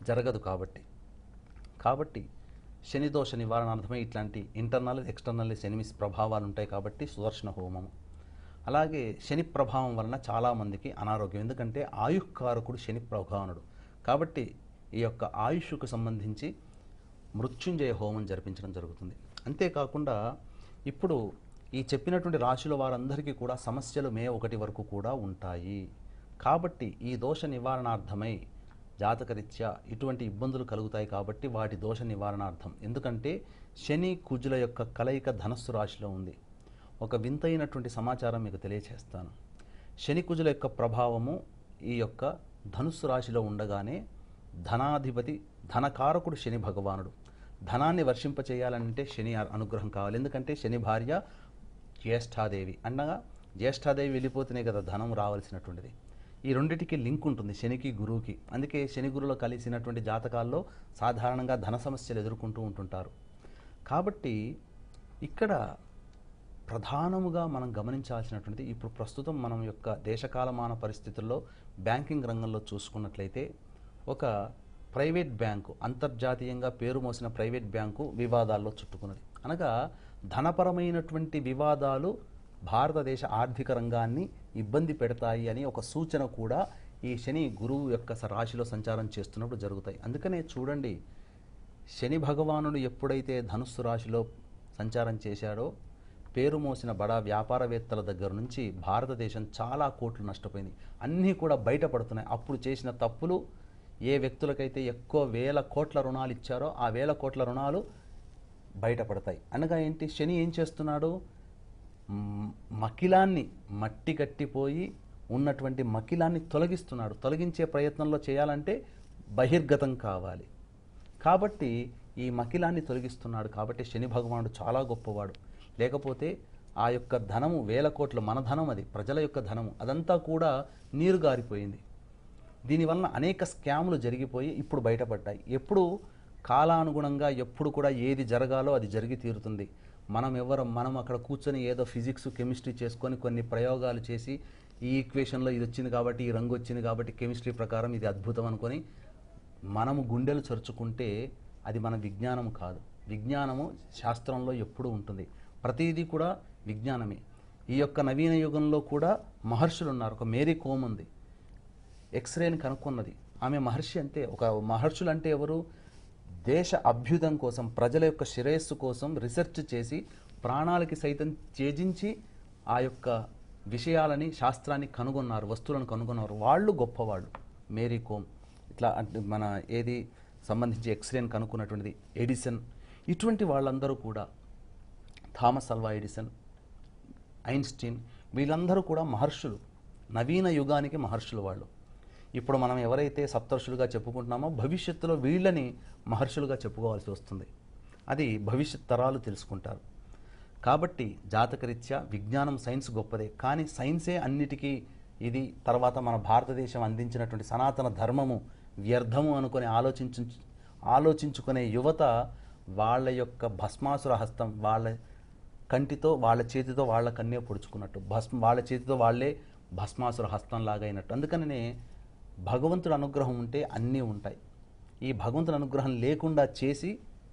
జరగదు కాబట్టి కాబట్టి శని దోష నివారణార్థమై ఇట్లాంటి ఇంటర్నల్ ఎక్స్టర్నల్ శని ప్రభావాలు ఉంటాయి కాబట్టి సుదర్శన హోమము. అలాగే శని ప్రభావం వలన చాలామందికి అనారోగ్యం, ఎందుకంటే ఆయుఃకారకుడు శని ప్రభావనుడు కాబట్టి ఈ యొక్క ఆయుష్కు సంబంధించి మృత్యుంజయ హోమం జరిపించడం జరుగుతుంది. అంతేకాకుండా ఇప్పుడు ఈ చెప్పినటువంటి రాశుల వారందరికీ కూడా సమస్యలు మే ఒకటి వరకు కూడా ఉంటాయి కాబట్టి ఈ దోష నివారణార్థమై జాతకరీత్యా ఇటువంటి ఇబ్బందులు కలుగుతాయి కాబట్టి వాటి దోష నివారణార్థం, ఎందుకంటే శని కుజుల యొక్క కలయిక ధనస్సు రాశిలో ఉంది. ఒక వింతైనటువంటి సమాచారం మీకు తెలియచేస్తాను. శని కుజుల యొక్క ప్రభావము ఈ యొక్క ధనుస్సు రాశిలో ఉండగానే ధనాధిపతి ధనకారకుడు శని భగవానుడు. ధనాన్ని వర్షింపచేయాలంటే శని అనుగ్రహం కావాలి, ఎందుకంటే శని భార్య జ్యేష్ఠాదేవి, అనగా జ్యేష్ఠాదేవి వెళ్ళిపోతేనే కదా ధనం రావాల్సినటువంటిది. ఈ రెండిటికి లింక్ ఉంటుంది శనికి గురువుకి. అందుకే శని గురువులో కలిసినటువంటి జాతకాల్లో సాధారణంగా ధన సమస్యలు ఎదుర్కొంటూ ఉంటుంటారు. కాబట్టి ఇక్కడ ప్రధానముగా మనం గమనించాల్సినటువంటిది ఇప్పుడు ప్రస్తుతం మనం యొక్క దేశకాలమాన పరిస్థితుల్లో బ్యాంకింగ్ రంగంలో చూసుకున్నట్లయితే ఒక ప్రైవేట్ బ్యాంకు, అంతర్జాతీయంగా పేరు మోసిన ప్రైవేట్ బ్యాంకు వివాదాల్లో చుట్టుకున్నది. అనగా ధనపరమైనటువంటి వివాదాలు భారతదేశ ఆర్థిక రంగాన్ని ఇబ్బంది పెడతాయి అని ఒక సూచన కూడా ఈ శని గురువు యొక్క రాశిలో సంచారం చేస్తున్నప్పుడు జరుగుతాయి. అందుకనే చూడండి, శని భగవానుడు ఎప్పుడైతే ధనుస్సు రాశిలో సంచారం చేశాడో పేరు మోసిన బడా వ్యాపారవేత్తల దగ్గర నుంచి భారతదేశం చాలా కోట్లు నష్టపోయింది. అన్నీ కూడా బయటపడుతున్నాయి. అప్పుడు చేసిన తప్పులు, ఏ వ్యక్తులకైతే ఎక్కువ వేల కోట్ల రుణాలు ఇచ్చారో ఆ వేల కోట్ల రుణాలు బయటపడతాయి. అనగా ఏంటి, శని ఏం చేస్తున్నాడు, మకిలాన్ని మట్టి కట్టిపోయి ఉన్నటువంటి మకిలాన్ని తొలగిస్తున్నాడు. తొలగించే ప్రయత్నంలో చేయాలంటే బహిర్గతం కావాలి కాబట్టి ఈ మకిలాన్ని తొలగిస్తున్నాడు. కాబట్టి శని భగవానుడు చాలా గొప్పవాడు. లేకపోతే ఆ యొక్క ధనము వేల కోట్ల మన ధనం, అది ప్రజల యొక్క ధనము, అదంతా కూడా నీరు గారిపోయింది. దీనివల్ల అనేక స్కాములు జరిగిపోయి ఇప్పుడు బయటపడ్డాయి. ఎప్పుడు కాలానుగుణంగా ఎప్పుడు కూడా ఏది జరగాలో అది జరిగి తీరుతుంది. మనం ఎవరు మనం అక్కడ కూర్చొని ఏదో ఫిజిక్స్ కెమిస్ట్రీ చేసుకొని కొన్ని ప్రయోగాలు చేసి ఈ ఈక్వేషన్లో ఇది వచ్చింది కాబట్టి ఈ రంగు వచ్చింది కాబట్టి కెమిస్ట్రీ ప్రకారం ఇది అద్భుతం అనుకొని మనము గుండెలు చరుచుకుంటే అది మన విజ్ఞానం కాదు. విజ్ఞానము శాస్త్రంలో ఎప్పుడూ ఉంటుంది. ప్రతిదీ కూడా విజ్ఞానమే. ఈ యొక్క నవీన యుగంలో కూడా మహర్షులు ఉన్నారు. ఒక మేరీ కోమ్ ఉంది, ఎక్స్రేని కనుక్కున్నది. ఆమె మహర్షి. అంతే. ఒక మహర్షులు అంటే ఎవరు, దేశ అభ్యుదం కోసం, ప్రజల యొక్క శ్రేయస్సు కోసం రీసెర్చ్ చేసి ప్రాణాలకి సైతం త్యజించి ఆ యొక్క విషయాలని, శాస్త్రాన్ని కనుగొన్నారు, వస్తువులను కనుగొన్నారు. వాళ్ళు గొప్పవాళ్ళు. మేరీ కోమ్ ఇట్లా మన ఏది సంబంధించి ఎక్స్రేని కనుక్కున్నటువంటిది ఎడిసన్, ఇటువంటి వాళ్ళందరూ కూడా, థామస్ అల్వా ఎడిసన్, ఐన్స్టీన్, వీళ్ళందరూ కూడా మహర్షులు, నవీన యుగానికి మహర్షులు వాళ్ళు. ఇప్పుడు మనం ఎవరైతే సప్తర్షులుగా చెప్పుకుంటున్నామో భవిష్యత్తులో వీళ్ళని మహర్షులుగా చెప్పుకోవాల్సి వస్తుంది. అది భవిష్యత్ తరాలు తెలుసుకుంటారు. కాబట్టి జాతకరీత్యా విజ్ఞానం, సైన్స్ గొప్పదే, కానీ సైన్సే అన్నిటికీ ఇది తర్వాత మన భారతదేశం అందించినటువంటి సనాతన ధర్మము వ్యర్థము అనుకొని ఆలోచించు ఆలోచించుకునే యువత వాళ్ళ యొక్క భస్మాసుర హస్తం వాళ్ళ కంటితో, వాళ్ళ చేతితో వాళ్ళ కన్నే పొడుచుకున్నట్టు, భస్మ వాళ్ళ చేతితో వాళ్ళే భస్మాసుర హస్తంలాగా అయినట్టు. అందుకనే భగవంతుడి అనుగ్రహం ఉంటే అన్నీ ఉంటాయి. ఈ భగవంతుడి అనుగ్రహం లేకుండా చేసి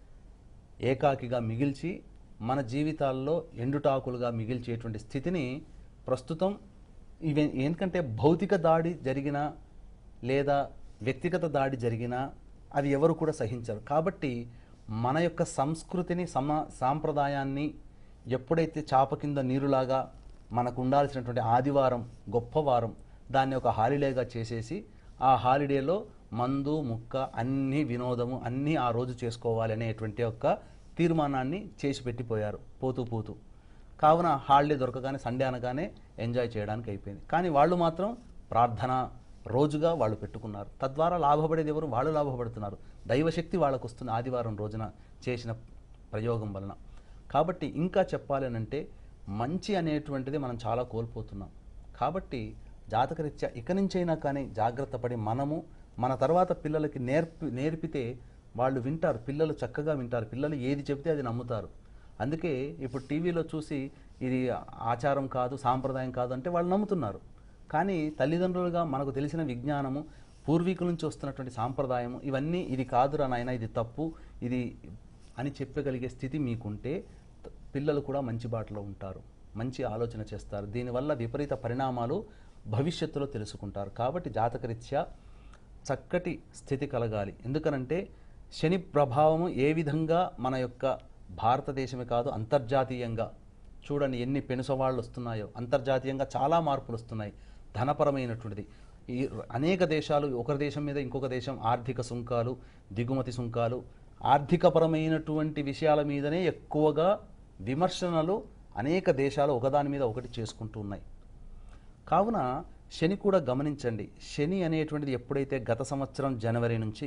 ఏకాకిగా మిగిల్చి మన జీవితాల్లో ఎండుటాకులుగా మిగిల్చేటువంటి స్థితిని ప్రస్తుతం ఇవి, ఎందుకంటే భౌతిక దాడి జరిగినా లేదా వ్యక్తిగత దాడి జరిగినా అవి ఎవరు కూడా సహించరు. కాబట్టి మన యొక్క సంస్కృతిని, సమా సాంప్రదాయాన్ని ఎప్పుడైతే చాప కింద నీరులాగా మనకు ఉండాల్సినటువంటి ఆదివారం గొప్పవారం దాన్ని ఒక హాలిడేగా చేసేసి ఆ హాలిడేలో మందు ముక్క అన్ని వినోదము అన్నీ ఆ రోజు చేసుకోవాలి అనేటువంటి ఒక తీర్మానాన్ని చేసి పెట్టిపోయారు పోతూ పోతూ. కావున హాలిడే దొరకగానే సండే అనగానే ఎంజాయ్ చేయడానికి అయిపోయింది. కానీ వాళ్ళు మాత్రం ప్రార్థన రోజుగా వాళ్ళు పెట్టుకున్నారు. తద్వారా లాభపడేది ఎవరు? వాళ్ళు లాభపడుతున్నారు. దైవశక్తి వాళ్ళకు వస్తుంది ఆదివారం రోజున చేసిన ప్రయోగం వలన. కాబట్టి ఇంకా చెప్పాలి అంటే మంచి అనేటువంటిది మనం చాలా కోల్పోతున్నాం. కాబట్టి జాతకరీత్యా ఇక నుంచైనా కానీ జాగ్రత్త పడి మనము మన తర్వాత పిల్లలకి నేర్పి నేర్పితే వాళ్ళు వింటారు. పిల్లలు చక్కగా వింటారు. పిల్లలు ఏది చెబితే అది నమ్ముతారు. అందుకే ఇప్పుడు టీవీలో చూసి ఇది ఆచారం కాదు, సాంప్రదాయం కాదు అంటే వాళ్ళు నమ్ముతున్నారు. కానీ తల్లిదండ్రులుగా మనకు తెలిసిన విజ్ఞానము పూర్వీకుల నుంచి వస్తున్నటువంటి సాంప్రదాయం ఇవన్నీ ఇది కాదురా నాయన, ఇది తప్పు, ఇది అని చెప్పగలిగే స్థితి మీకుంటే త- పిల్లలు కూడా మంచి బాటలో ఉంటారు, మంచి ఆలోచన చేస్తారు. దీనివల్ల విపరీత పరిణామాలు భవిష్యత్తులో తెలుసుకుంటారు. కాబట్టి జాతకరీత్యా చక్కటి స్థితి కలగాలి. ఎందుకనంటే శని ప్రభావము ఏ విధంగా మన యొక్క భారతదేశమే కాదు అంతర్జాతీయంగా చూడండి ఎన్ని పెనుసవాళ్ళు వస్తున్నాయో, అంతర్జాతీయంగా చాలా మార్పులు వస్తున్నాయి. ధనపరమైనటువంటిది ఈ అనేక దేశాలు ఒక దేశం మీద ఇంకొక దేశం ఆర్థిక సుంకాలు, దిగుమతి సుంకాలు, ఆర్థికపరమైనటువంటి విషయాల మీదనే ఎక్కువగా విమర్శనలు అనేక దేశాలు ఒకదాని మీద ఒకటి చేసుకుంటూ ఉన్నాయి. కావున శని కూడా గమనించండి, శని అనేటువంటిది ఎప్పుడైతే గత సంవత్సరం జనవరి నుంచి,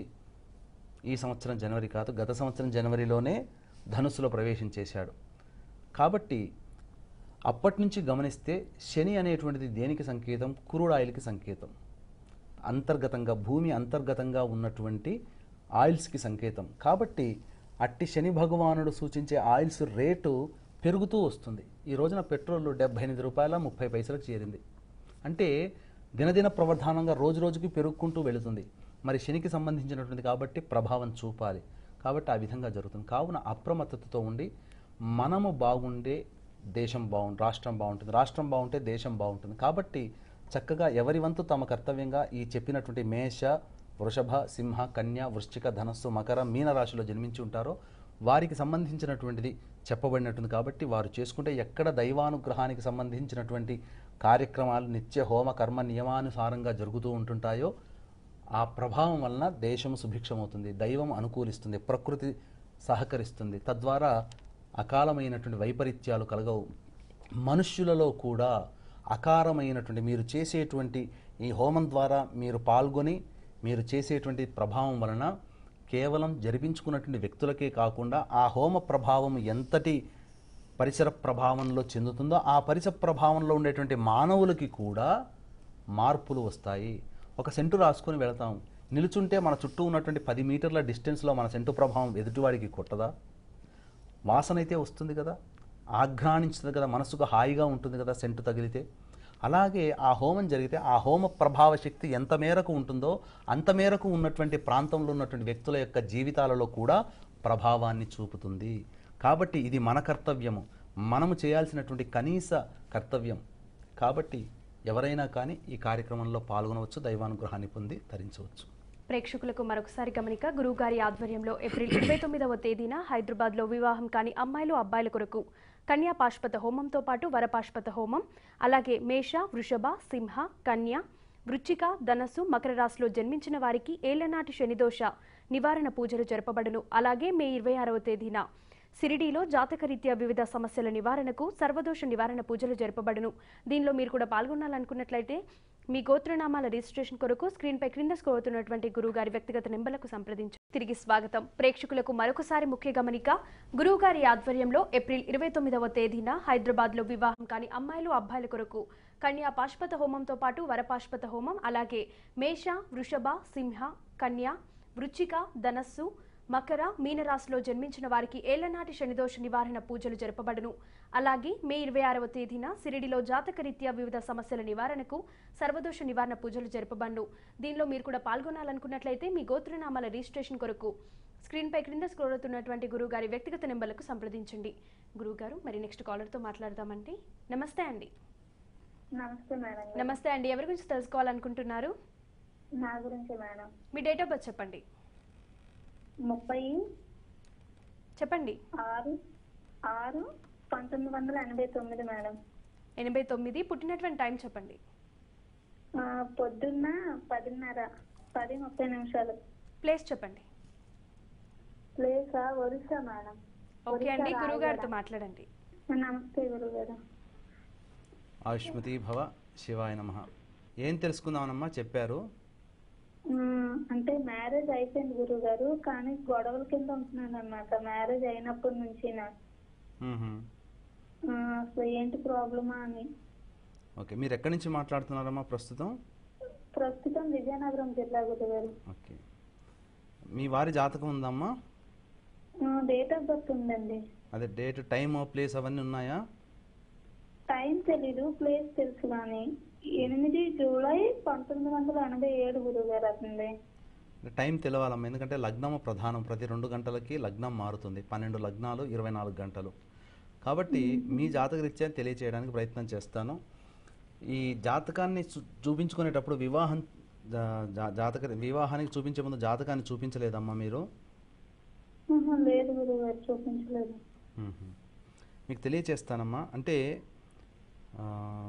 ఈ సంవత్సరం జనవరి కాదు గత సంవత్సరం జనవరిలోనే ధనుస్సులో ప్రవేశించేశాడు. కాబట్టి అప్పటి నుంచి గమనిస్తే శని అనేటువంటిది దేనికి సంకేతం? క్రూడ్ ఆయిల్కి సంకేతం. అంతర్గతంగా భూమి అంతర్గతంగా ఉన్నటువంటి ఆయిల్స్కి సంకేతం. కాబట్టి అట్టి శని భగవానుడు సూచించే ఆయిల్స్ రేటు పెరుగుతూ వస్తుంది. ఈ రోజున పెట్రోల్ డెబ్బై ఎనిమిది రూపాయల ముప్పై పైసలకు చేరింది. అంటే దినదిన ప్రవర్ధానంగా రోజు రోజుకి పెరుగుకుంటూ వెళుతుంది. మరి శనికి సంబంధించినటువంటి కాబట్టి ప్రభావం చూపాలి. కాబట్టి ఆ విధంగా జరుగుతుంది. కావున అప్రమత్తతతో ఉండి మనము బాగుండే దేశం బాగుంటుంది, రాష్ట్రం బాగుంటుంది, రాష్ట్రం బాగుంటే దేశం బాగుంటుంది. కాబట్టి చక్కగా ఎవరి వంతు తమ కర్తవ్యంగా ఈ చెప్పినటువంటి మేష, వృషభ, సింహ, కన్య, వృశ్చిక, ధనస్సు, మకర, మీన రాశిలో జన్మించి ఉంటారో వారికి సంబంధించినటువంటిది చెప్పబడినట్టుంది. కాబట్టి వారు చేసుకుంటే ఎక్కడ దైవానుగ్రహానికి సంబంధించినటువంటి కార్యక్రమాలు నిత్య హోమ కర్మ నియమానుసారంగా జరుగుతూ ఉంటుంటాయో ఆ ప్రభావం వలన దేశం సుభిక్షమవుతుంది, దైవం అనుకూలిస్తుంది, ప్రకృతి సహకరిస్తుంది. తద్వారా అకాలమైనటువంటి వైపరీత్యాలు కలగవు. మనుష్యులలో కూడా అకారమైనటువంటి మీరు చేసేటువంటి ఈ హోమం ద్వారా మీరు పాల్గొని మీరు చేసేటువంటి ప్రభావం వలన కేవలం జరిపించుకున్నటువంటి వ్యక్తులకే కాకుండా ఆ హోమ ప్రభావం ఎంతటి పరిసర ప్రభావంలో చెందుతుందో ఆ పరిసర ప్రభావంలో ఉండేటువంటి మానవులకి కూడా మార్పులు వస్తాయి. ఒక సెంటు రాసుకొని వెళతాం, నిలుచుంటే మన చుట్టూ ఉన్నటువంటి పది మీటర్ల డిస్టెన్స్లో మన సెంటు ప్రభావం ఎదుటివాడికి కొట్టదా? వాసన అయితే వస్తుంది కదా, ఆఘ్రాణించుతుంది కదా, మనసుకు హాయిగా ఉంటుంది కదా సెంటు తగిలితే. అలాగే ఆ హోమం జరిగితే ఆ హోమ ప్రభావ శక్తి ఎంత మేరకు ఉంటుందో అంత మేరకు ఉన్నటువంటి ప్రాంతంలో ఉన్నటువంటి వ్యక్తుల యొక్క జీవితాలలో కూడా ప్రభావాన్ని చూపుతుంది. కాబట్టి ఇది మన కర్తవ్యము, మనము చేయాల్సినటువంటి కనీస కర్తవ్యం. కాబట్టి ఎవరైనా కానీ ఈ కార్యక్రమంలో పాల్గొనవచ్చు, దైవానుగ్రహాన్ని పొంది తరించవచ్చు. ప్రేక్షకులకు మరొకసారి గమనిక, గురువుగారి ఆధ్వర్యంలో ఏప్రిల్ ఇరవై తొమ్మిదవ తేదీన హైదరాబాద్లో వివాహం కాని అమ్మాయిలు అబ్బాయిల కొరకు కన్యా పాశుపత హోమంతో పాటు వరపాశుపత హోమం, అలాగే మేష, వృషభ, సింహ, కన్య, వృచ్చిక, ధనస్సు, మకర రాశిలో జన్మించిన వారికి ఏళ్లనాటి శనిదోష నివారణ పూజలు జరపబడును. అలాగే మే ఇరవై ఆరవ తేదీన సిరిడీలో జాతకరీత్యా వివిధ సమస్యల నివారణకు సర్వదోష నివారణ పూజలు జరపబడును. దీనిలో మీరు కూడా పాల్గొనాలనుకున్నట్లయితే మీ గోత్రనామాల రిజిస్ట్రేషన్ కొరకు స్క్రీన్పై క్రింద స్కోరుతున్నటువంటి గురువుగారి వ్యక్తిగత నెంబర్లకు సంప్రదించు. తిరిగి స్వాగతం. ప్రేక్షకులకు మరొకసారి ముఖ్య గమనిక, గురువుగారి ఆధ్వర్యంలో ఏప్రిల్ ఇరవై తొమ్మిదవ తేదీన హైదరాబాద్లో వివాహం కాని అమ్మాయిలు అబ్బాయిల కొరకు కన్యా పాశుపత హోమంతో పాటు వరపాశుపత హోమం, అలాగే మేష, వృషభ, సింహ, కన్య, వృచ్చిక, ధనస్సు, మకర, మీనరాశిలో జన్మించిన వారికి ఏళ్లనాటి శనిదోష నివారణ పూజలు జరపబడును. అలాగే మే ఇరవై ఆరవ తేదీన సిరిడిలో జాతకరీత్యా వివిధ సమస్యల నివారణకు సర్వదోష నివారణ పూజలు జరపబడును. దీనిలో మీరు కూడా పాల్గొనాలనుకున్నట్లయితే మీ గోత్రనామాల రిజిస్ట్రేషన్ కొరకు స్క్రీన్పై క్రింద స్క్రోల్ అవుతున్నటువంటి గురువుగారి వ్యక్తిగత నెంబర్లకు సంప్రదించండి. గురువుగారు, మరి నెక్స్ట్ కాలర్తో మాట్లాడదామండి. నమస్తే అండి. నమస్తే మేడం. నమస్తే అండి. ఎవరి గురించి తెలుసుకోవాలనుకుంటున్నారు? నా గురించి మేడం. మీ డేట్ ఆఫ్ బర్త్ చెప్పండి. ముప్పై చెప్పండి. ఆరు ఆరు పంతొమ్మిది వందల ఎనభై తొమ్మిది మేడం. ఎనభై తొమ్మిది. పుట్టినటువంటి టైం చెప్పండి. పొద్దున్న పదిన్నర పది ముప్పై నిమిషాలు. ప్లేస్ చెప్పండి. ప్లేసా? ఒరిస్సా మేడం. ఓకే అండి, గురువు గారితో మాట్లాడండి. నమస్తే గురుగారు. ఆయుష్మతి భవ, శివాయ నమః. ఏం తెలుసుకుందామనమ్మా చెప్పారు? అంటే మ్యారేజ్ అయిపోయింది గురుగారు, కానీ గొడవల కింద ఉంటున్నాను అన్నమాట. మ్యారేజ్ అయినప్పటి నుంచి అసలు ఏంటి ప్రాబ్లమా అని. ఓకే, మీరు ఎక్కడి నుంచి మాట్లాడుతున్నారమ్మా ప్రస్తుతం? ప్రస్తుతం విజయనగరం జిల్లా గురుగారు. ఓకే, మీ వారి జాతకం ఉందమ్మా? డేట్ ఆఫ్ బర్త్ ఉందండి. అదే డేట్, టైమ్, ప్లేస్ అవన్నీ ఉన్నాయా? టైం తెలీదు, ప్లేస్ తెలుసు. కానీ ఎనిమిది జూలై పంతొమ్మిది వందల ఎనభై ఏడు గురువు గారు అతనిది. టైం తెలవాలమ్మా, ఎందుకంటే లగ్నము ప్రధానం. ప్రతి రెండు గంటలకి లగ్నం మారుతుంది. పన్నెండు లగ్నాలు ఇరవై నాలుగు గంటలు. కాబట్టి మీ జాతకరీత్యా తెలియచేయడానికి ప్రయత్నం చేస్తాను. ఈ జాతకాన్ని చూ- చూపించుకునేటప్పుడు వివాహం జా- జా- జాతక వివాహానికి చూపించే ముందు జాతకాన్ని చూపించలేదమ్మా మీరు? ఆహా, లేదు గురువు గారు, చూపించలేదు. మ్మ్. మీకు తెలియచేస్తానమ్మా. అంటే ఆ,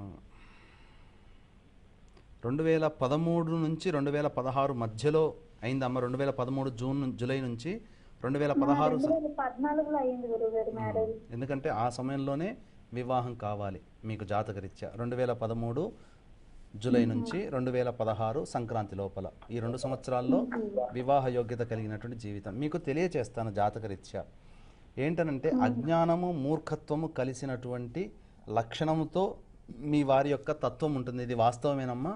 రెండు వేల పదమూడు నుంచి రెండు వేల పదహారు మధ్యలో అయిందమ్మా. రెండు వేల పదమూడు జూన్ ను- జూలై నుంచి రెండు వేల పదహారు రెండు వేల పద్నాలుగులో అయింది గురువు గారు మ్యారేజ్. ఎందుకంటే ఆ సమయంలోనే వివాహం కావాలి మీకు జాతకరీత్యా. రెండు వేల పదమూడు జూలై నుంచి రెండు వేల పదహారు సంక్రాంతి లోపల ఈ రెండు సంవత్సరాల్లో వివాహ యోగ్యత కలిగినటువంటి జీవితం మీకు తెలియచేస్తాను జాతకరీత్యా. ఏంటనంటే అజ్ఞానము మూర్ఖత్వము కలిసినటువంటి లక్షణముతో మీ వారి యొక్క తత్వం ఉంటుంది. ఇది వాస్తవమేనమ్మా?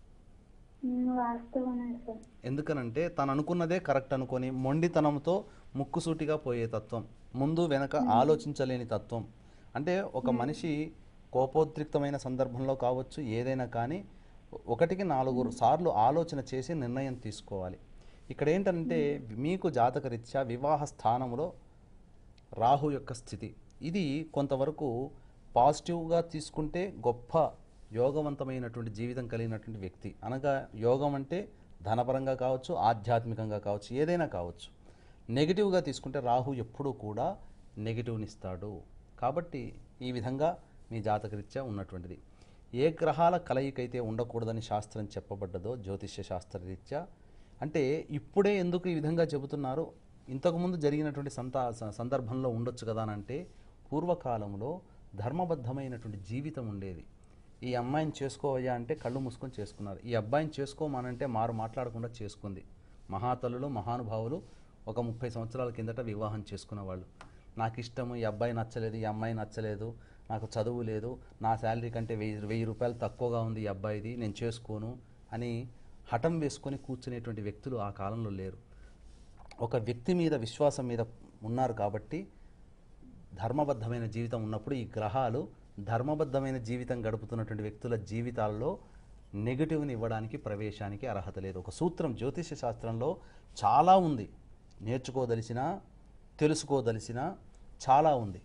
ఉమ్, వాస్తవమే సార్. ఎందుకనంటే తను అనుకున్నదే కరెక్ట్ అనుకొని మొండితనంతో ముక్కుసూటిగా పోయే తత్వం, ముందు వెనక ఆలోచించలేని తత్వం. అంటే ఒక మనిషి కోపోద్రిక్తమైన సందర్భంలో కావచ్చు, ఏదైనా కానీ ఒకటికి నాలుగు సార్లు ఆలోచన చేసి నిర్ణయం తీసుకోవాలి. ఇక్కడ ఏంటంటే మీకు జాతకరీత్యా వివాహ స్థానంలో రాహు యొక్క స్థితి, ఇది కొంతవరకు పాజిటివ్గా తీసుకుంటే గొప్ప యోగవంతమైనటువంటి జీవితం కలిగినటువంటి వ్యక్తి. అనగా యోగం అంటే ధనపరంగా కావచ్చు, ఆధ్యాత్మికంగా కావచ్చు, ఏదైనా కావచ్చు. నెగిటివ్గా తీసుకుంటే రాహు ఎప్పుడూ కూడా నెగిటివ్నిస్తాడు. కాబట్టి ఈ విధంగా మీ జాతకరీత్యా ఉన్నటువంటిది. ఏ గ్రహాల కలయికైతే ఉండకూడదని శాస్త్రం చెప్పబడ్డదో జ్యోతిష్య శాస్త్రరీత్యా, అంటే ఇప్పుడే ఎందుకు ఈ విధంగా చెబుతున్నారు, ఇంతకుముందు జరిగినటువంటి సంతా స- సందర్భంలో ఉండొచ్చు కదా అని అంటే, పూర్వకాలంలో ధర్మబద్ధమైనటువంటి జీవితం ఉండేది. ఈ అమ్మాయిని చేసుకోవయ్యా అంటే కళ్ళు మూసుకొని చేసుకున్నారు. ఈ అబ్బాయిని చేసుకోమానంటే మారు మాట్లాడకుండా చేసుకుంది. మహాతల్లులు మహానుభావులు ఒక ముప్పై సంవత్సరాల కిందట వివాహం చేసుకునేవాళ్ళు. నాకు ఇష్టము, ఈ అబ్బాయి నచ్చలేదు, ఈ అమ్మాయి నచ్చలేదు, నాకు చదువు లేదు, నా శాలరీ కంటే వెయ్యి వెయ్యి రూపాయలు తక్కువగా ఉంది ఈ అబ్బాయిది, నేను చేసుకోను అని హఠం వేసుకొని కూర్చునేటువంటి వ్యక్తులు ఆ కాలంలో లేరు. ఒక వ్యక్తి మీద విశ్వాసం మీద ఉన్నారు కాబట్టి, ధర్మబద్ధమైన జీవితం ఉన్నప్పుడు ఈ గ్రహాలు ధర్మబద్ధమైన జీవితం గడుపుతున్నటువంటి వ్యక్తుల జీవితాల్లో నెగిటివ్ని ఇవ్వడానికి ప్రవేశానికి అర్హత లేదు. ఒక సూత్రం జ్యోతిష శాస్త్రంలో చాలా ఉంది, నేర్చుకోదలిసిన తెలుసుకోదలిసిన చాలా ఉంది.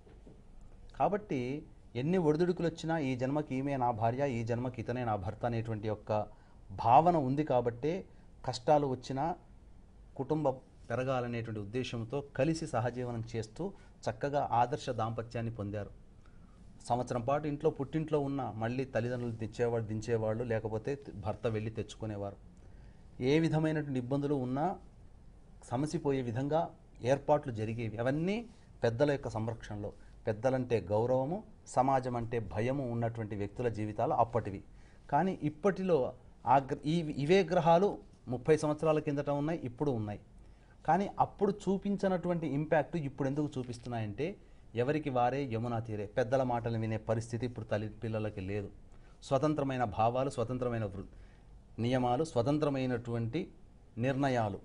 కాబట్టి ఎన్ని ఒడిదుడుకులు వచ్చినా ఈ జన్మకి ఈమె నా భార్య, ఈ జన్మకి ఇతనే నా భర్త అనేటువంటి యొక్క భావన ఉంది. కాబట్టే కష్టాలు వచ్చినా కుటుంబం పెరగాలనేటువంటి ఉద్దేశంతో కలిసి సహజీవనం చేస్తూ చక్కగా ఆదర్శ దాంపత్యాన్ని పొందారు. సంవత్సరం పాటు ఇంట్లో పుట్టింట్లో ఉన్న మళ్ళీ తల్లిదండ్రులు దించేవాళ్ళు దించేవాళ్ళు లేకపోతే భర్త వెళ్ళి తెచ్చుకునేవారు. ఏ విధమైనటువంటి ఇబ్బందులు ఉన్నా సమసిపోయే విధంగా ఏర్పాట్లు జరిగేవి. అవన్నీ పెద్దల యొక్క సంరక్షణలో. పెద్దలంటే గౌరవము, సమాజం అంటే భయము ఉన్నటువంటి వ్యక్తుల జీవితాలు అప్పటివి. కానీ ఇప్పటిలో ఆ గ్ర- ఈ ఇవే గ్రహాలు ముప్పై సంవత్సరాల కిందట ఉన్నాయి, ఇప్పుడు ఉన్నాయి. కానీ అప్పుడు చూపించినటువంటి ఇంపాక్ట్ ఇప్పుడు ఎందుకు చూపిస్తున్నాయంటే, ఎవరికి వారే యమునా తీరే, పెద్దల మాటలు వినే పరిస్థితి ఇప్పుడు తల్లి పిల్లలకి లేదు. స్వతంత్రమైన భావాలు, స్వతంత్రమైన వృ- నియమాలు, స్వతంత్రమైనటువంటి నిర్ణయాలు.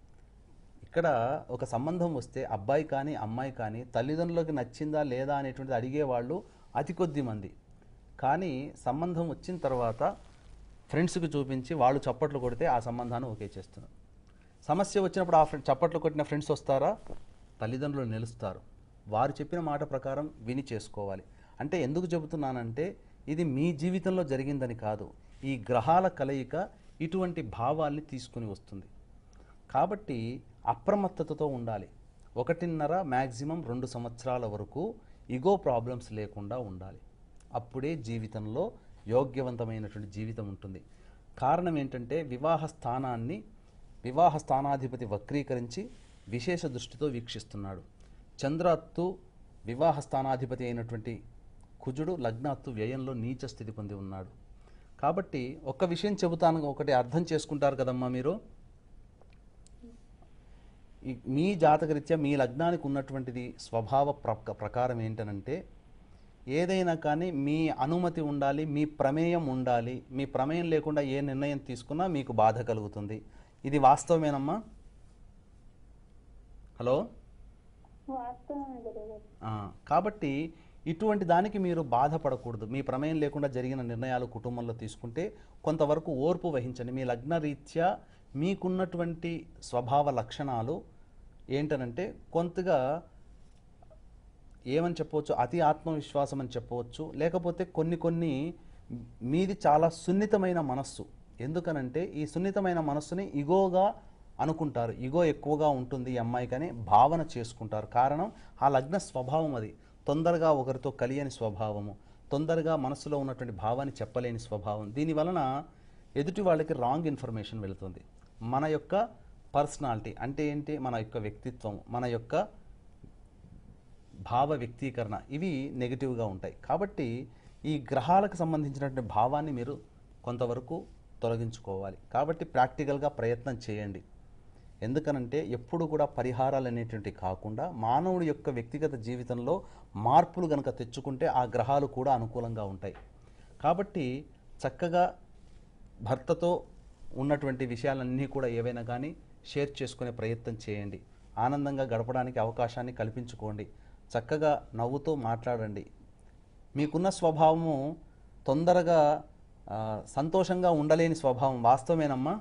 ఇక్కడ ఒక సంబంధం వస్తే అబ్బాయి కానీ అమ్మాయి కానీ తల్లిదండ్రులకు నచ్చిందా లేదా అనేటువంటిది అడిగేవాళ్ళు అతి కొద్ది మంది. కానీ సంబంధం వచ్చిన తర్వాత ఫ్రెండ్స్కి చూపించి వాళ్ళు చప్పట్లు కొడితే ఆ సంబంధాన్ని ఓకే చేస్తున్నారు. సమస్య వచ్చినప్పుడు ఆ ఫ్రెండ్ చప్పట్లు కొట్టిన ఫ్రెండ్స్ వస్తారా? తల్లిదండ్రులు నిలుస్తారు. వారు చెప్పిన మాట ప్రకారం విని చేసుకోవాలి. అంటే ఎందుకు చెబుతున్నానంటే, ఇది మీ జీవితంలో జరిగిందని కాదు, ఈ గ్రహాల కలయిక ఇటువంటి భావాల్ని తీసుకుని వస్తుంది. కాబట్టి అప్రమత్తతతో ఉండాలి. ఒకటిన్నర మ్యాక్సిమం రెండు సంవత్సరాల వరకు ఇగో ప్రాబ్లమ్స్ లేకుండా ఉండాలి. అప్పుడే జీవితంలో యోగ్యవంతమైనటువంటి జీవితం ఉంటుంది. కారణం ఏంటంటే, వివాహ స్థానాన్ని వివాహ స్థానాధిపతి వక్రీకరించి విశేష దృష్టితో వీక్షిస్తున్నాడు. చంద్రాత్తు వివాహ స్థానాధిపతి అయినటువంటి కుజుడు లగ్నాత్తు వ్యయంలో నీచ స్థితి పొంది ఉన్నాడు. కాబట్టి ఒక్క విషయం చెబుతాను, ఒకటి అర్థం చేసుకుంటారు కదమ్మా మీరు. ఈ మీ జాతకరీత్యా మీ లగ్నానికి ఉన్నటువంటిది స్వభావ ప్ర ప్రకారం ఏంటనంటే, ఏదైనా కానీ మీ అనుమతి ఉండాలి, మీ ప్రమేయం ఉండాలి. మీ ప్రమేయం లేకుండా ఏ నిర్ణయం తీసుకున్నా మీకు బాధ కలుగుతుంది. ఇది వాస్తవమేనమ్మా? హలో. వాస్తవమే గురువు గారు. ఆ, కాబట్టి ఇటువంటి దానికి మీరు బాధపడకూడదు. మీ ప్రమేయం లేకుండా జరిగిన నిర్ణయాలు కుటుంబంలో తీసుకుంటే కొంతవరకు ఓర్పు వహించండి. మీ లగ్న రీత్యా మీకున్నటువంటి స్వభావ లక్షణాలు ఏంటనంటే కొంతగా ఏమని చెప్పవచ్చు, అతి ఆత్మవిశ్వాసం అని చెప్పవచ్చు. లేకపోతే కొన్ని కొన్ని మీది చాలా సున్నితమైన మనస్సు. ఎందుకనంటే ఈ సున్నితమైన మనస్సుని ఇగోగా అనుకుంటారు. ఇగో ఎక్కువగా ఉంటుంది ఈ అమ్మాయికి అని భావన చేసుకుంటారు. కారణం ఆ లగ్న స్వభావం అది. తొందరగా ఒకరితో కలియని స్వభావము, తొందరగా మనసులో ఉన్నటువంటి భావాన్ని చెప్పలేని స్వభావం. దీనివలన ఎదుటి వాళ్ళకి రాంగ్ ఇన్ఫర్మేషన్ వెళుతుంది. మన యొక్క పర్సనాలిటీ అంటే ఏంటి, మన యొక్క వ్యక్తిత్వం, మన యొక్క భావ వ్యక్తీకరణ ఇవి నెగిటివ్గా ఉంటాయి. కాబట్టి ఈ గ్రహాలకు సంబంధించినటువంటి భావాన్ని మీరు కొంతవరకు తొలగించుకోవాలి. కాబట్టి ప్రాక్టికల్గా ప్రయత్నం చేయండి. ఎందుకనంటే ఎప్పుడు కూడా పరిహారాలు అనేటువంటివి కాకుండా మానవుడి యొక్క వ్యక్తిగత జీవితంలో మార్పులు కనుక తెచ్చుకుంటే ఆ గ్రహాలు కూడా అనుకూలంగా ఉంటాయి. కాబట్టి చక్కగా భర్తతో ఉన్నటువంటి విషయాలన్నీ కూడా ఏవైనా కానీ షేర్ చేసుకునే ప్రయత్నం చేయండి. ఆనందంగా గడపడానికి అవకాశాన్ని కల్పించుకోండి. చక్కగా నవ్వుతూ మాట్లాడండి. మీకున్న స్వభావము తొందరగా సంతోషంగా ఉండలేని స్వభావం వాస్తవమేనమ్మా.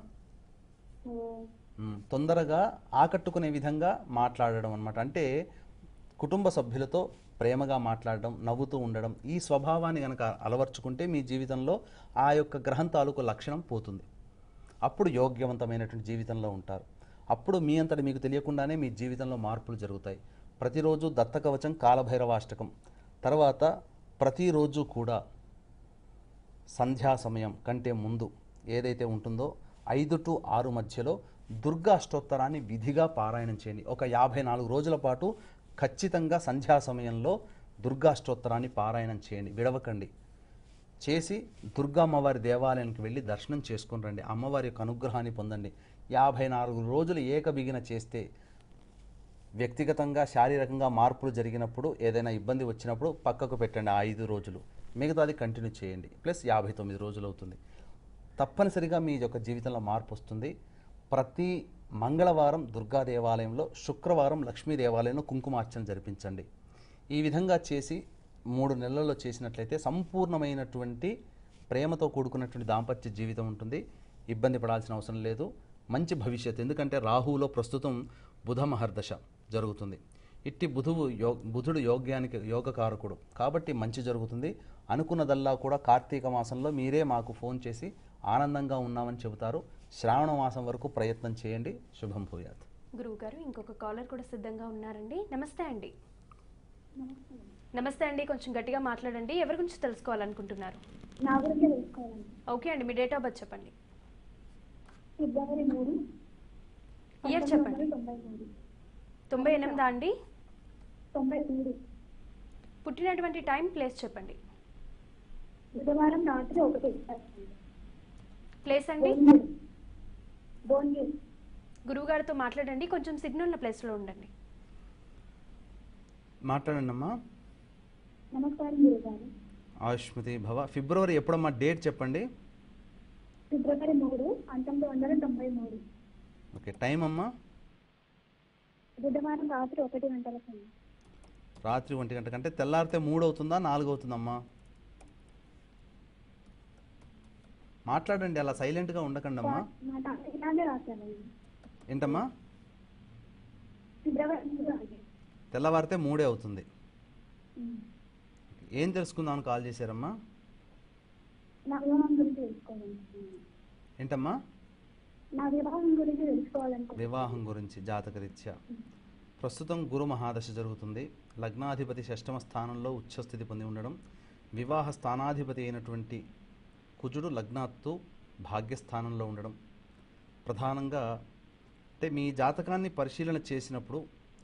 తొందరగా ఆకట్టుకునే విధంగా మాట్లాడడం అన్నమాట. అంటే కుటుంబ సభ్యులతో ప్రేమగా మాట్లాడడం, నవ్వుతూ ఉండడం, ఈ స్వభావాన్ని కనుక అలవర్చుకుంటే మీ జీవితంలో ఆ యొక్క గ్రహం తాలూకు లక్షణం పోతుంది. అప్పుడు యోగ్యవంతమైనటువంటి జీవితంలో ఉంటారు. అప్పుడు మీ అంతటి మీకు తెలియకుండానే మీ జీవితంలో మార్పులు జరుగుతాయి. ప్రతిరోజు దత్తకవచం, కాలభైరవాష్టకం, తర్వాత ప్రతిరోజు కూడా సంధ్యా సమయం కంటే ముందు ఏదైతే ఉంటుందో ఐదు టు ఆరు మధ్యలో దుర్గా అష్టోత్తరాన్ని విధిగా పారాయణం చేయండి. ఒక యాభై నాలుగు రోజుల పాటు ఖచ్చితంగా సంధ్యా సమయంలో దుర్గా అష్టోత్తరాన్ని పారాయణం చేయండి, విడవకండి. చేసి దుర్గా అమ్మవారి దేవాలయానికి వెళ్ళి దర్శనం చేసుకుని రండి. అమ్మవారి యొక్క అనుగ్రహాన్ని పొందండి. యాభై నాలుగు రోజులు ఏకబిగిన చేస్తే వ్యక్తిగతంగా శారీరకంగా మార్పులు జరిగినప్పుడు ఏదైనా ఇబ్బంది వచ్చినప్పుడు పక్కకు పెట్టండి ఆ ఐదు రోజులు, మిగతాది కంటిన్యూ చేయండి. ప్లస్ యాభై తొమ్మిది రోజులు అవుతుంది. తప్పనిసరిగా మీ యొక్క జీవితంలో మార్పు వస్తుంది. ప్రతి మంగళవారం దుర్గా దేవాలయంలో, శుక్రవారం లక్ష్మీ దేవాలయంలో కుంకుమార్చన జరిపించండి. ఈ విధంగా చేసి మూడు నెలల్లో చేసినట్లయితే సంపూర్ణమైనటువంటి ప్రేమతో కూడుకున్నటువంటి దాంపత్య జీవితం ఉంటుంది. ఇబ్బంది పడాల్సిన అవసరం లేదు. మంచి భవిష్యత్తు. ఎందుకంటే రాహువులో ప్రస్తుతం బుధ మహర్దశ జరుగుతుంది. ఇట్టి బుధువు యో బుధుడు యోగ్యానికి యోగకారకుడు కాబట్టి మంచి జరుగుతుంది. అనుకున్నదల్లా కూడా కార్తీక మాసంలో మీరే మాకు ఫోన్ చేసి ఆనందంగా ఉన్నామని చెబుతారు. శ్రావణ మాసం వరకు ప్రయత్నం చేయండి. శుభం భూయాత్. గురువు గారు ఇంకొక కాలర్ కూడా సిద్ధంగా ఉన్నారండి. నమస్తే అండి. నమస్తే అండి, కొంచెం గట్టిగా మాట్లాడండి. ఎవరి గురించి తెలుసుకోవాలనుకుంటున్నారు? నా గురించి తెలుసుకోవాలండి. ఓకే అండి, మీ డేట్ ఆఫ్ బర్త్ చెప్పండి. ఫిబ్రవరి మూడు ఇయర్ చెప్పండి. తొంభై మూడు తొంభై ఎనిమిదా అండి? తొంభై మూడు పుట్టినటువంటి టైం, ప్లేస్ చెప్పండి. బుధవారం రాత్రి ఒకటి. ప్లేస్ అండి? భోన్గిరి. గురువు గారితో మాట్లాడండి, కొంచెం సిగ్నల్ ఉన్న ప్లేస్లో ఉండండి. మాట్లాడండి అమ్మా. నమస్కారం గురుగారు. ఆయుష్మతి భవ. ఫిబ్రవరి ఎప్పుడమ్మా? డేట్ చెప్పండి. ఫిబ్రవరి మూడు పంతొమ్మిది వందల తొంభై మూడు. ఓకే. టైం అమ్మా? బుధవారం రాత్రి ఒకటి గంటలకు. రాత్రి ఒంటి గంట కంటే తెల్లారితే మూడు అవుతుందా నాలుగు అవుతుందమ్మా? మాట్లాడండి, అలా సైలెంట్గా ఉండకండి అమ్మా. ఇలాగే రాశానండి. ఏంటమ్మా? ఫిబ్రవరి మూడు. తెల్లవారితే మూడే అవుతుంది. ఏం తెలుసుకుందామని కాల్ చేశారమ్మా? నా వివాహం గురించి తెలుసుకోవాలనుకుంటున్నాను. ఏంటమ్మా? నా వివాహం గురించి తెలుసుకోవాలనుకుంటున్నాను. వివాహం గురించి జాతకరీత్యా ప్రస్తుతం గురు మహాదశ జరుగుతుంది. లగ్నాధిపతి షష్టమ స్థానంలో ఉచ్చస్థితి పొంది ఉండడం, వివాహ స్థానాధిపతి అయినటువంటి కుజుడు లగ్నాత్తు భాగ్యస్థానంలో ఉండడం, ప్రధానంగా అంటే మీ జాతకాన్ని పరిశీలన చేసినప్పుడు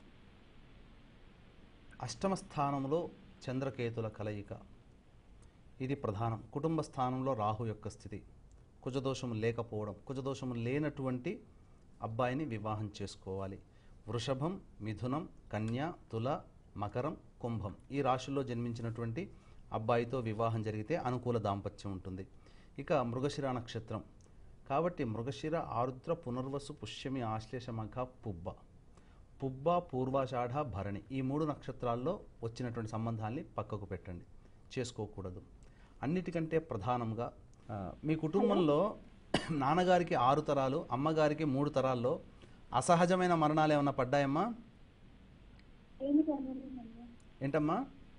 అష్టమ స్థానంలో చంద్రకేతుల కలయిక ఇది ప్రధానం. కుటుంబ స్థానంలో రాహు యొక్క స్థితి, కుజదోషము లేకపోవడం, కుజదోషము లేనటువంటి అబ్బాయిని వివాహం చేసుకోవాలి. వృషభం, మిథునం, కన్య, తుల, మకరం, కుంభం ఈ రాశుల్లో జన్మించినటువంటి అబ్బాయితో వివాహం జరిగితే అనుకూల దాంపత్యం ఉంటుంది. ఇక మృగశిర నక్షత్రం కాబట్టి మృగశిర, ఆరుద్ర, పునర్వసు, పుష్యమి, ఆశ్లేష, మఘ, పుబ్బ పుబ్బ, పూర్వాషాఢ, భరణి ఈ మూడు నక్షత్రాల్లో వచ్చినటువంటి సంబంధాల్ని పక్కకు పెట్టండి, చేసుకోకూడదు. అన్నిటికంటే ప్రధానంగా ఆ, మీ కుటుంబంలో నాన్నగారికి ఆరు తరాలు, అమ్మగారికి మూడు తరాల్లో అసహజమైన మరణాలు ఏమన్నా పడ్డాయమ్మా? ఏమి జరగలేదండి. ఏంటమ్మా?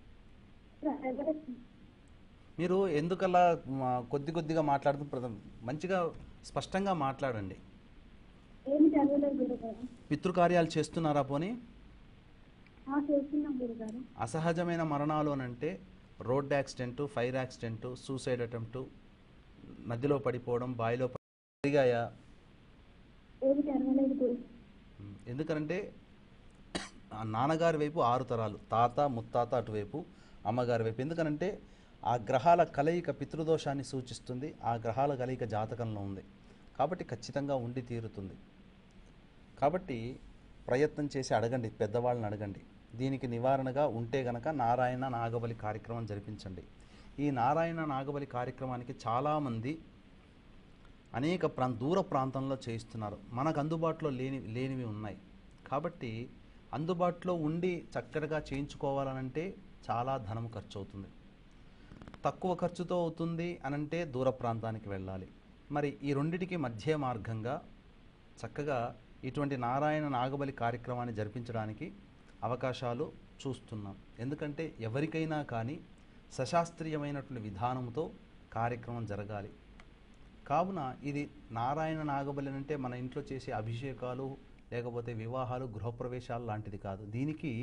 జరగలేదు. మీరు ఎందుకలా ఆ, కొద్ది కొద్దిగా మాట్లాడుతూ ప్రథమ మంచిగా స్పష్టంగా మాట్లాడండి. ఏమి జరగలేదు గురుగారు. పితృకార్యాలు చేస్తున్నారా పోనీ? ఆ, చేస్తున్నాం గురుగారు. అసహజమైన మరణాలు అని అంటే road accident, fire accident, suicide attempt, నదిలో పడిపోవడం, బావిలో పడి జరిగాయా? ఏమి జరగలేదు గురు. ఎందుకంటే ఆ నాన్నగారి వైపు ఆరు తరాలు, తాత ముత్తాత అటువైపు, అమ్మగారి వైపు. ఎందుకనంటే ఆ గ్రహాల కలయిక పితృదోషాన్ని సూచిస్తుంది. ఆ గ్రహాల కలయిక జాతకంలో ఉంది కాబట్టి ఖచ్చితంగా ఉండి తీరుతుంది. కాబట్టి ప్రయత్నం చేసి అడగండి, పెద్దవాళ్ళని అడగండి. దీనికి నివారణగా ఉంటే గనక నారాయణ నాగబలి కార్యక్రమం జరిపించండి. ఈ నారాయణ నాగబలి కార్యక్రమానికి చాలామంది అనేక ప్రా దూర ప్రాంతంలో చేయిస్తున్నారు. మనకు అందుబాటులో లేని లేనివి ఉన్నాయి కాబట్టి అందుబాటులో ఉండి చక్కగా చేయించుకోవాలనంటే చాలా ధనం ఖర్చు అవుతుంది. తక్కువ ఖర్చుతో అవుతుంది అనంటే దూర ప్రాంతానికి వెళ్ళాలి. మరి ఈ రెండిటికి మధ్య మార్గంగా చక్కగా ఇటువంటి నారాయణ నాగబలి కార్యక్రమాన్ని జరిపించడానికి అవకాశాలు చూస్తున్నాం. ఎందుకంటే ఎవరికైనా కానీ సశాస్త్రీయమైనటువంటి విధానంతో కార్యక్రమం జరగాలి. కావున ఇది నారాయణ నాగబలి అంటే మన ఇంట్లో చేసే అభిషేకాలు లేకపోతే వివాహాలు, గృహప్రవేశాలు లాంటిది కాదు. దీనికి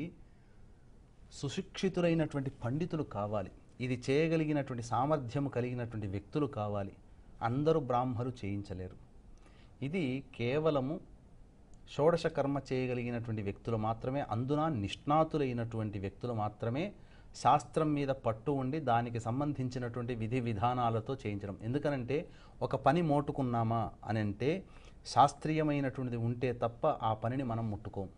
సుశిక్షితులైనటువంటి పండితులు కావాలి. ఇది చేయగలిగినటువంటి సామర్థ్యం కలిగినటువంటి వ్యక్తులు కావాలి. అందరూ బ్రాహ్మలు చేయించలేరు. ఇది కేవలము షోడశ కర్మ చేయగలిగినటువంటి వ్యక్తులు మాత్రమే, అందున నిష్ణాతులైనటువంటి వ్యక్తులు మాత్రమే శాస్త్రం మీద పట్టు ఉండి దానికి సంబంధించినటువంటి విధి విధానాలతో చేయించడం. ఎందుకనంటే ఒక పని మోటుకున్నామా అని అంటే శాస్త్రీయమైనటువంటిది ఉంటే తప్ప ఆ పనిని మనం ముట్టుకోం.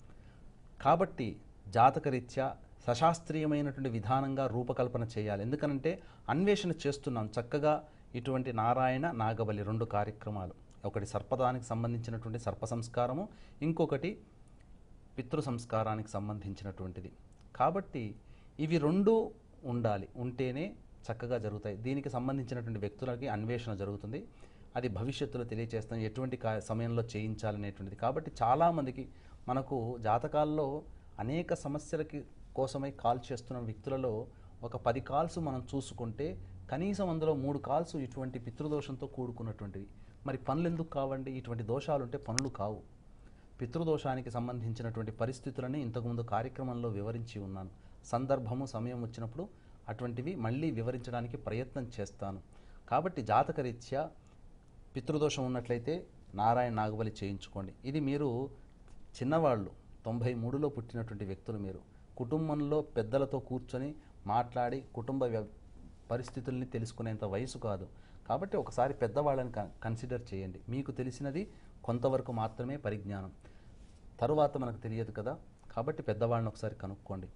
కాబట్టి జాతకరీత్యా సశాస్త్రీయమైనటువంటి విధానంగా రూపకల్పన చేయాలి. ఎందుకనంటే అన్వేషణ చేస్తున్నాం చక్కగా ఇటువంటి నారాయణ నాగబలి రెండు కార్యక్రమాలు. ఒకటి సర్పదానికి సంబంధించినటువంటి సర్ప సంస్కారము, ఇంకొకటి పితృ సంస్కారానికి సంబంధించినటువంటిది. కాబట్టి ఇవి రెండు ఉండాలి, ఉంటేనే చక్కగా జరుగుతాయి. దీనికి సంబంధించినటువంటి వ్యక్తులకి అన్వేషణ జరుగుతుంది. అది భవిష్యత్తులో తెలియచేస్తాం ఎటువంటి కా సమయంలో చేయించాలనేటువంటిది. కాబట్టి చాలామందికి మనకు జాతకాల్లో అనేక సమస్యలకి కోసమై కాల్ చేస్తున్న వ్యక్తులలో ఒక పది కాల్స్ మనం చూసుకుంటే కనీసం అందులో మూడు కాల్స్ ఇటువంటి పితృదోషంతో కూడుకున్నటువంటివి. మరి పనులు ఎందుకు కావండి? ఇటువంటి దోషాలు ఉంటే పనులు కావు. పితృదోషానికి సంబంధించినటువంటి పరిస్థితులని ఇంతకుముందు కార్యక్రమంలో వివరించి ఉన్నాను. సందర్భము సమయం వచ్చినప్పుడు అటువంటివి మళ్ళీ వివరించడానికి ప్రయత్నం చేస్తాను. కాబట్టి జాతకరీత్యా పితృదోషం ఉన్నట్లయితే నారాయణ నాగబలి చేయించుకోండి. ఇది మీరు చిన్నవాళ్ళు, తొంభై మూడులో పుట్టినటువంటి వ్యక్తులు, మీరు కుటుంబంలో పెద్దలతో కూర్చొని మాట్లాడి కుటుంబ పరిస్థితుల్ని తెలుసుకునేంత వయసు కాదు. కాబట్టి ఒకసారి పెద్దవాళ్ళని కన్సిడర్ చేయండి. మీకు తెలిసినది కొంతవరకు మాత్రమే పరిజ్ఞానం, తరువాత మనకు తెలియదు కదా. కాబట్టి పెద్దవాళ్ళని ఒకసారి కనుక్కోండి.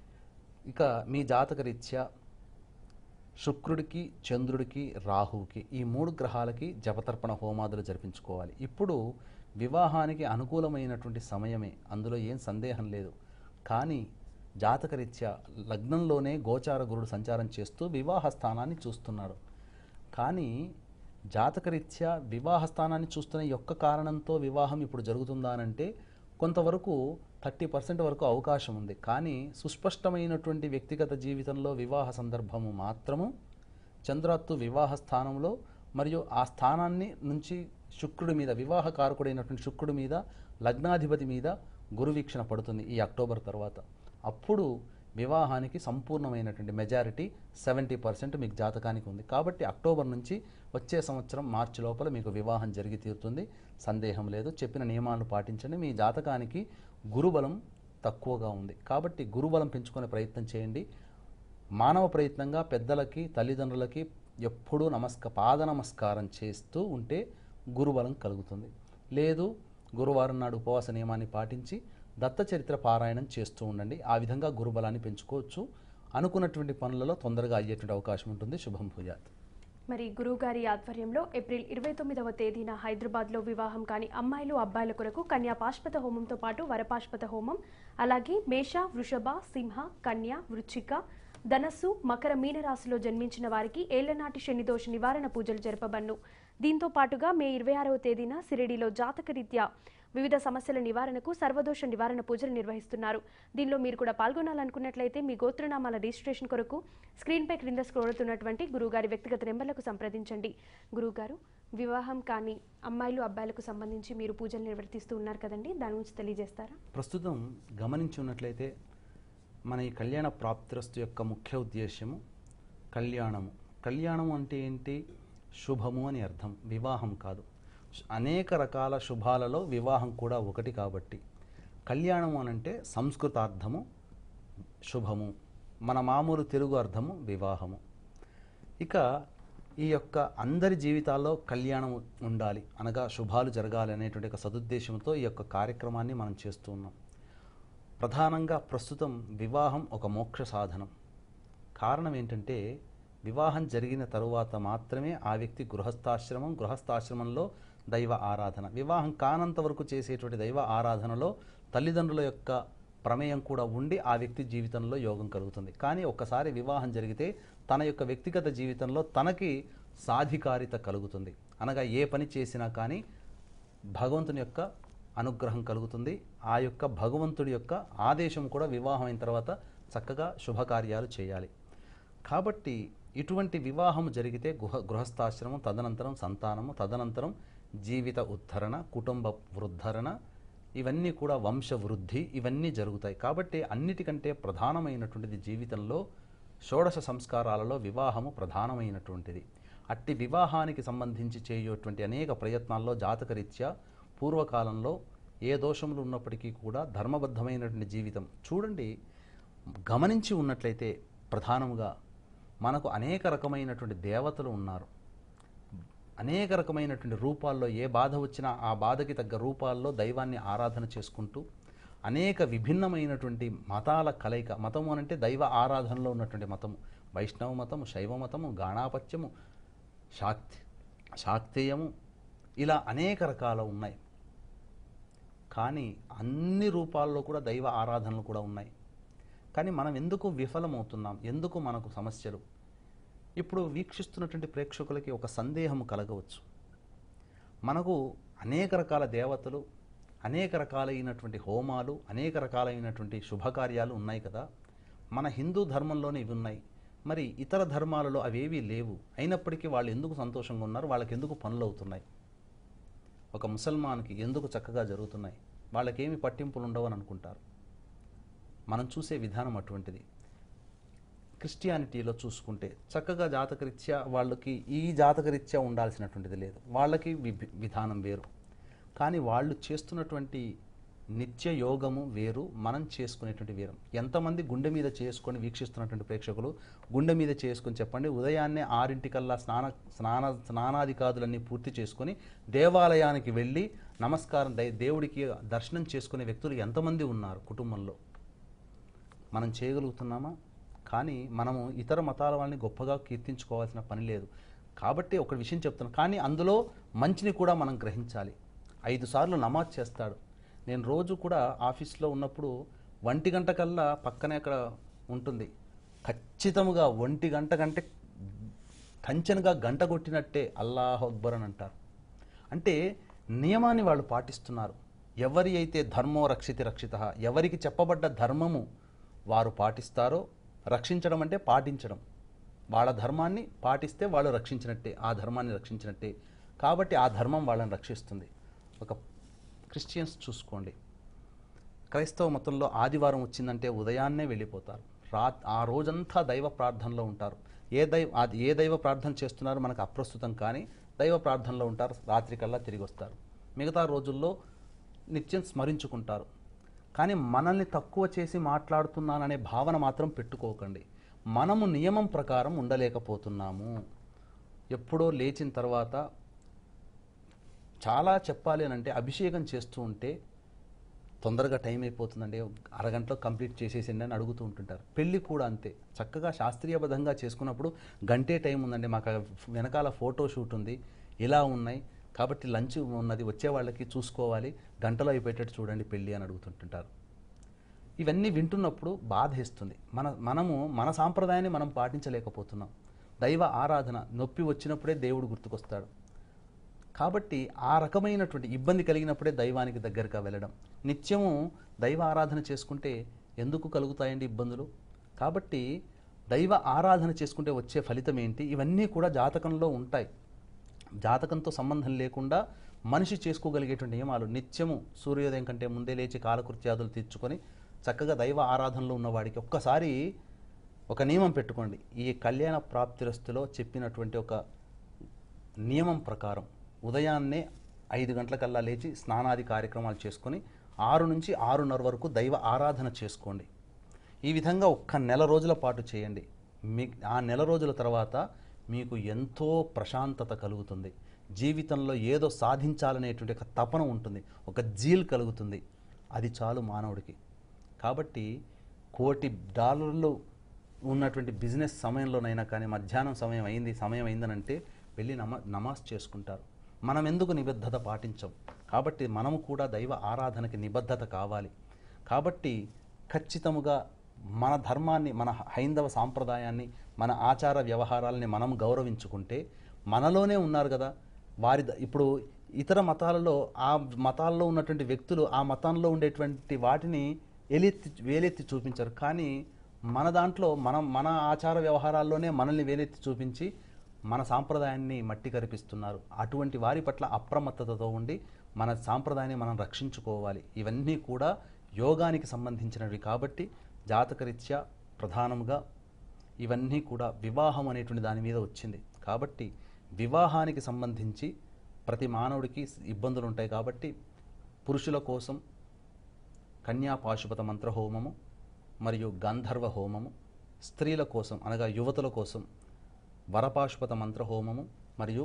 ఇక మీ జాతకరీత్యా శుక్రుడికి, చంద్రుడికి, రాహువుకి ఈ మూడు గ్రహాలకి జపతర్పణ హోమాదులు జరిపించుకోవాలి. ఇప్పుడు వివాహానికి అనుకూలమైనటువంటి సమయమే, అందులో ఏం సందేహం లేదు. కానీ జాతకరీత్యా లగ్నంలోనే గోచార గురుడు సంచారం చేస్తూ వివాహ స్థానాన్ని చూస్తున్నాడు. కానీ జాతకరీత్యా వివాహ స్థానాన్ని చూస్తున్న యొక్క కారణంతో వివాహం ఇప్పుడు జరుగుతుందా అనంటే కొంతవరకు థర్టీ పర్సెంట్ వరకు అవకాశం ఉంది. కానీ సుస్పష్టమైనటువంటి వ్యక్తిగత జీవితంలో వివాహ సందర్భము మాత్రము చంద్రాత్తు వివాహ స్థానంలో మరియు ఆ స్థానాన్ని నుంచి శుక్రుడి మీద, వివాహ కారకుడైనటువంటి శుక్రుడి మీద, లగ్నాధిపతి మీద గురు వీక్షణ పడుతుంది ఈ అక్టోబర్ తర్వాత. అప్పుడు వివాహానికి సంపూర్ణమైనటువంటి మెజారిటీ సెవెంటీ పర్సెంట్ మీకు జాతకానికి ఉంది. కాబట్టి అక్టోబర్ నుంచి వచ్చే సంవత్సరం మార్చి లోపల మీకు వివాహం జరిగి తీరుతుంది, సందేహం లేదు. చెప్పిన నియమాలను పాటించండి. మీ జాతకానికి గురుబలం తక్కువగా ఉంది కాబట్టి గురుబలం పెంచుకునే ప్రయత్నం చేయండి. మానవ ప్రయత్నంగా పెద్దలకి, తల్లిదండ్రులకి ఎప్పుడూ నమస్క పాద నమస్కారం చేస్తూ ఉంటే గురుబలం కలుగుతుంది. లేదు, గురువారం నాడు ఉపవాస నియమాన్ని పాటించి దత్తచరిత్ర పారాయణం చేస్తూ ఉండండి. ఆ విధంగా గురుబలాన్ని పెంచుకోవచ్చు. అనుకున్నటువంటి పనులలో తొందరగా అయ్యేటువంటి అవకాశం ఉంటుంది. శుభం భూయాత్. మరి గురువుగారి ఆధ్వర్యంలో ఏప్రిల్ ఇరవై తొమ్మిదవ తేదీన హైదరాబాద్లో వివాహం కాని అమ్మాయిలు అబ్బాయిల కొరకు కన్యా పాశుపత హోమంతో పాటు వరపాశుపత హోమం, అలాగే మేష, వృషభ, సింహ, కన్య, వృశ్చిక, ధనస్సు, మకర, మీన రాశిలో జన్మించిన వారికి ఏళ్లనాటి శని దోష నివారణ పూజలు జరపబన్ను. దీంతో పాటుగా మే ఇరవై ఆరవ తేదీన సిరిడిలో జాతకరీత్యా వివిధ సమస్యల నివారణకు సర్వదోష నివారణ పూజలు నిర్వహిస్తున్నారు. దీనిలో మీరు కూడా పాల్గొనాలనుకున్నట్లయితే మీ గోత్రనామాల రిజిస్ట్రేషన్ కొరకు స్క్రీన్పై క్రింద స్క్రోల్ అవుతున్నటువంటి గురువుగారి వ్యక్తిగత నెంబర్లకు సంప్రదించండి. గురువుగారు, వివాహం కానీ అమ్మాయిలు అబ్బాయిలకు సంబంధించి మీరు పూజలు నిర్వర్తిస్తూ ఉన్నారు కదండి, దాని గురించి తెలియజేస్తారా? ప్రస్తుతం గమనించి ఉన్నట్లయితే మన ఈ కళ్యాణ ప్రాప్తిరస్తు యొక్క ముఖ్య ఉద్దేశ్యము కళ్యాణము. కళ్యాణం అంటే ఏంటి? శుభము అని అర్థం, వివాహం కాదు. అనేక రకాల శుభాలలో వివాహం కూడా ఒకటి కాబట్టి కళ్యాణం అనంటే సంస్కృతార్థము శుభము, మన మామూలు తెలుగు అర్థము వివాహము. ఇక ఈ యొక్క అందరి జీవితాల్లో కళ్యాణం ఉండాలి అనగా శుభాలు జరగాలి అనేటువంటి ఒక సదుద్దేశంతో ఈ యొక్క కార్యక్రమాన్ని మనం చేస్తూ ఉన్నాం. ప్రధానంగా ప్రస్తుతం వివాహం ఒక మోక్ష సాధనం. కారణం ఏంటంటే వివాహం జరిగిన తరువాత మాత్రమే ఆ వ్యక్తి గృహస్థాశ్రమం, గృహస్థాశ్రమంలో దైవ ఆరాధన. వివాహం కానంత వరకు చేసేటువంటి దైవ ఆరాధనలో తల్లిదండ్రుల యొక్క ప్రమేయం కూడా ఉండి ఆ వ్యక్తి జీవితంలో యోగం కలుగుతుంది. కానీ ఒక్కసారి వివాహం జరిగితే తన యొక్క వ్యక్తిగత జీవితంలో తనకి సాధికారిత కలుగుతుంది. అనగా ఏ పని చేసినా కానీ భగవంతుని యొక్క అనుగ్రహం కలుగుతుంది. ఆ యొక్క భగవంతుడి యొక్క ఆదేశం కూడా వివాహం అయిన తర్వాత చక్కగా శుభకార్యాలు చేయాలి. కాబట్టి ఇటువంటి వివాహం జరిగితే గృహ గృహస్థాశ్రమం, తదనంతరం సంతానము, తదనంతరం జీవిత ఉద్ధరణ, కుటుంబ వృద్ధరణ, ఇవన్నీ కూడా వంశ వృద్ధి, ఇవన్నీ జరుగుతాయి. కాబట్టి అన్నిటికంటే ప్రధానమైనటువంటిది జీవితంలో షోడశ సంస్కారాలలో వివాహము ప్రధానమైనటువంటిది. అట్టి వివాహానికి సంబంధించి చేయటువంటి అనేక ప్రయత్నాల్లో జాతకరీత్యా పూర్వకాలంలో ఏ దోషములు ఉన్నప్పటికీ కూడా ధర్మబద్ధమైనటువంటి జీవితం చూడండి. గమనించి ఉన్నట్లయితే ప్రధానముగా మనకు అనేక రకమైనటువంటి దేవతలు ఉన్నారు. అనేక రకమైనటువంటి రూపాల్లో ఏ బాధ వచ్చినా ఆ బాధకి తగ్గ రూపాల్లో దైవాన్ని ఆరాధన చేసుకుంటూ అనేక విభిన్నమైనటువంటి మతాల కలయిక. మతము అనంటే దైవ ఆరాధనలో ఉన్నటువంటి మతము. వైష్ణవ మతము, శైవ మతము, గాణాపత్యము, శాక్తి శాక్తేయము, ఇలా అనేక రకాలు ఉన్నాయి. కానీ అన్ని రూపాల్లో కూడా దైవ ఆరాధనలు కూడా ఉన్నాయి. కానీ మనం ఎందుకు విఫలమవుతున్నాం? ఎందుకు మనకు సమస్యలు? ఇప్పుడు వీక్షిస్తున్నటువంటి ప్రేక్షకులకి ఒక సందేహం కలగవచ్చు. మనకు అనేక రకాల దేవతలు, అనేక రకాలైనటువంటి హోమాలు, అనేక రకాలైనటువంటి శుభకార్యాలు ఉన్నాయి కదా. మన హిందూ ధర్మంలోనే ఇవి ఉన్నాయి. మరి ఇతర ధర్మాలలో అవేవీ లేవు. అయినప్పటికీ వాళ్ళు ఎందుకు సంతోషంగా ఉన్నారు? వాళ్ళకి ఎందుకు పనులు అవుతున్నాయి? ఒక ముసల్మాన్కి ఎందుకు చక్కగా జరుగుతున్నాయి? వాళ్ళకేమి పట్టింపులు ఉండవని అనుకుంటారు. మనం చూసే విధానం అటువంటిది. క్రిస్టియానిటీలో చూసుకుంటే చక్కగా జాతకరీత్యా వాళ్ళకి ఈ జాతకరీత్యా ఉండాల్సినటువంటిది లేదు. వాళ్ళకి విధానం వేరు. కానీ వాళ్ళు చేస్తున్నటువంటి నిత్య యోగము వేరు, మనం చేసుకునేటువంటి వేరు. ఎంతమంది గుండె మీద చేసుకొని వీక్షిస్తున్నటువంటి ప్రేక్షకులు గుండె మీద చేసుకొని చెప్పండి. ఉదయాన్నే ఆరింటికల్లా స్నాన స్నాన స్నానాదికాదులన్నీ పూర్తి చేసుకొని దేవాలయానికి వెళ్ళి నమస్కారం దేవుడికి దర్శనం చేసుకునే వ్యక్తులు ఎంతమంది ఉన్నారు కుటుంబంలో? మనం చేయగలుగుతున్నామా? కానీ మనము ఇతర మతాల వాళ్ళని గొప్పగా కీర్తించుకోవాల్సిన పని లేదు. కాబట్టి ఒక విషయం చెప్తున్నాను, కానీ అందులో మంచిని కూడా మనం గ్రహించాలి. ఐదు సార్లు నమాజ్ చేస్తాడు. నేను రోజు కూడా ఆఫీస్లో ఉన్నప్పుడు ఒంటి గంట కల్లా పక్కనే అక్కడ ఉంటుంది, ఖచ్చితంగా ఒంటి గంట కంటే కంచెనగా గంట కొట్టినట్టే అల్లాహు అక్బర్ అని అంటారు. అంటే నియమాన్ని వాళ్ళు పాటిస్తున్నారు. ఎవరి అయితే ధర్మో రక్షితి రక్షిత, ఎవరికి చెప్పబడ్డ ధర్మము వారు పాటిస్తారో, రక్షించడం అంటే పాటించడం. వాళ్ళ ధర్మాన్ని పాటిస్తే వాళ్ళు రక్షించినట్టే, ఆ ధర్మాన్ని రక్షించినట్టే. కాబట్టి ఆ ధర్మం వాళ్ళని రక్షిస్తుంది. ఒక క్రిస్టియన్స్ చూసుకోండి, క్రైస్తవ మతంలో ఆదివారం వచ్చిందంటే ఉదయాన్నే వెళ్ళిపోతారు. రా ఆ రోజంతా దైవ ప్రార్థనలో ఉంటారు. ఏ దైవ అది ఏ దైవ ప్రార్థన చేస్తున్నారో మనకు అప్రస్తుతం, కానీ దైవ ప్రార్థనలో ఉంటారు. రాత్రికల్లా తిరిగి వస్తారు. మిగతా రోజుల్లో నిత్యం స్మరించుకుంటారు. కానీ మనల్ని తక్కువ చేసి మాట్లాడుతున్నాననే భావన మాత్రం పెట్టుకోకండి. మనము నియమం ప్రకారం ఉండలేకపోతున్నాము. ఎప్పుడో లేచిన తర్వాత చాలా చెప్పాలి అని అంటే అభిషేకం చేస్తూ ఉంటే తొందరగా టైం అయిపోతుందండి, అరగంటలో కంప్లీట్ చేసేసిండి అని అడుగుతూ ఉంటుంటారు. పెళ్ళి కూడా అంతే, చక్కగా శాస్త్రీయబద్ధంగా చేసుకున్నప్పుడు గంటే టైం ఉందండి, మాకు వెనకాల ఫోటో షూట్ ఉంది, ఇలా ఉన్నాయి కాబట్టి లంచ్ ఉన్నది, వచ్చే వాళ్ళకి చూసుకోవాలి, గంటలో అయిపోయేటట్టు చూడండి పెళ్ళి అని అడుగుతుంటుంటారు. ఇవన్నీ వింటున్నప్పుడు బాధేస్తుంది. మన మనము మన సాంప్రదాయాన్ని మనం పాటించలేకపోతున్నాం. దైవ ఆరాధన నొప్పి వచ్చినప్పుడే దేవుడు గుర్తుకొస్తాడు. కాబట్టి ఆ రకమైనటువంటి ఇబ్బంది కలిగినప్పుడే దైవానికి దగ్గరగా వెళ్ళడం. నిత్యము దైవ ఆరాధన చేసుకుంటే ఎందుకు కలుగుతాయండి ఇబ్బందులు? కాబట్టి దైవ ఆరాధన చేసుకుంటే వచ్చే ఫలితం ఏంటి? ఇవన్నీ కూడా జాతకంలో ఉంటాయి. జాతకంతో సంబంధం లేకుండా మనిషి చేసుకోగలిగేటువంటి నియమాలు. నిత్యము సూర్యోదయం కంటే ముందే లేచి కాలకృత్యాదులు తీర్చుకొని చక్కగా దైవ ఆరాధనలో ఉన్నవాడికి ఒక్కసారి ఒక నియమం పెట్టుకోండి. ఈ కళ్యాణ ప్రాప్తిరస్తులో చెప్పినటువంటి ఒక నియమం ప్రకారం ఉదయాన్నే ఐదు గంటలకల్లా లేచి స్నానాది కార్యక్రమాలు చేసుకొని ఆరు నుంచి ఆరున్నర వరకు దైవ ఆరాధన చేసుకోండి. ఈ విధంగా ఒక్క నెల రోజుల పాటు చేయండి. మీ ఆ నెల రోజుల తర్వాత మీకు ఎంతో ప్రశాంతత కలుగుతుంది. జీవితంలో ఏదో సాధించాలనేటువంటి ఒక తపన ఉంటుంది, ఒక జీల్ కలుగుతుంది. అది చాలు మానవుడికి. కాబట్టి కోటి డాలర్లు ఉన్నటువంటి బిజినెస్ సమయంలోనైనా కానీ మధ్యాహ్నం సమయం అయింది సమయం అయిందనంటే వెళ్ళి నమా నమాజ్ చేసుకుంటారు. మనం ఎందుకు నిబద్ధత పాటించం? కాబట్టి మనము కూడా దైవ ఆరాధనకి నిబద్ధత కావాలి. కాబట్టి ఖచ్చితముగా మన ధర్మాన్ని, మన హైందవ సాంప్రదాయాన్ని, మన ఆచార వ్యవహారాలని మనం గౌరవించుకుంటే మనలోనే ఉన్నారు కదా వారి. ఇప్పుడు ఇతర మతాలలో ఆ మతాల్లో ఉన్నటువంటి వ్యక్తులు ఆ మతంలో ఉండేటువంటి వాటిని ఎలెత్తి వేలెత్తి చూపించరు. కానీ మన దాంట్లో మనం మన ఆచార వ్యవహారాల్లోనే మనల్ని వేలెత్తి చూపించి మన సాంప్రదాయాన్ని మట్టి కరిపిస్తున్నారు. అటువంటి వారి పట్ల అప్రమత్తతతో ఉండి మన సాంప్రదాయాన్ని మనం రక్షించుకోవాలి. ఇవన్నీ కూడా యోగానికి సంబంధించినవి కాబట్టి జాతకరీత్యా ప్రధానంగా ఇవన్నీ కూడా వివాహం అనేటువంటి దాని మీద వచ్చింది. కాబట్టి వివాహానికి సంబంధించి ప్రతి మానవుడికి ఇబ్బందులు ఉంటాయి. కాబట్టి పురుషుల కోసం కన్యా పాశుపత మంత్ర హోమము మరియు గంధర్వ హోమము, స్త్రీల కోసం అనగా యువతుల కోసం వరపాశుపత మంత్ర హోమము మరియు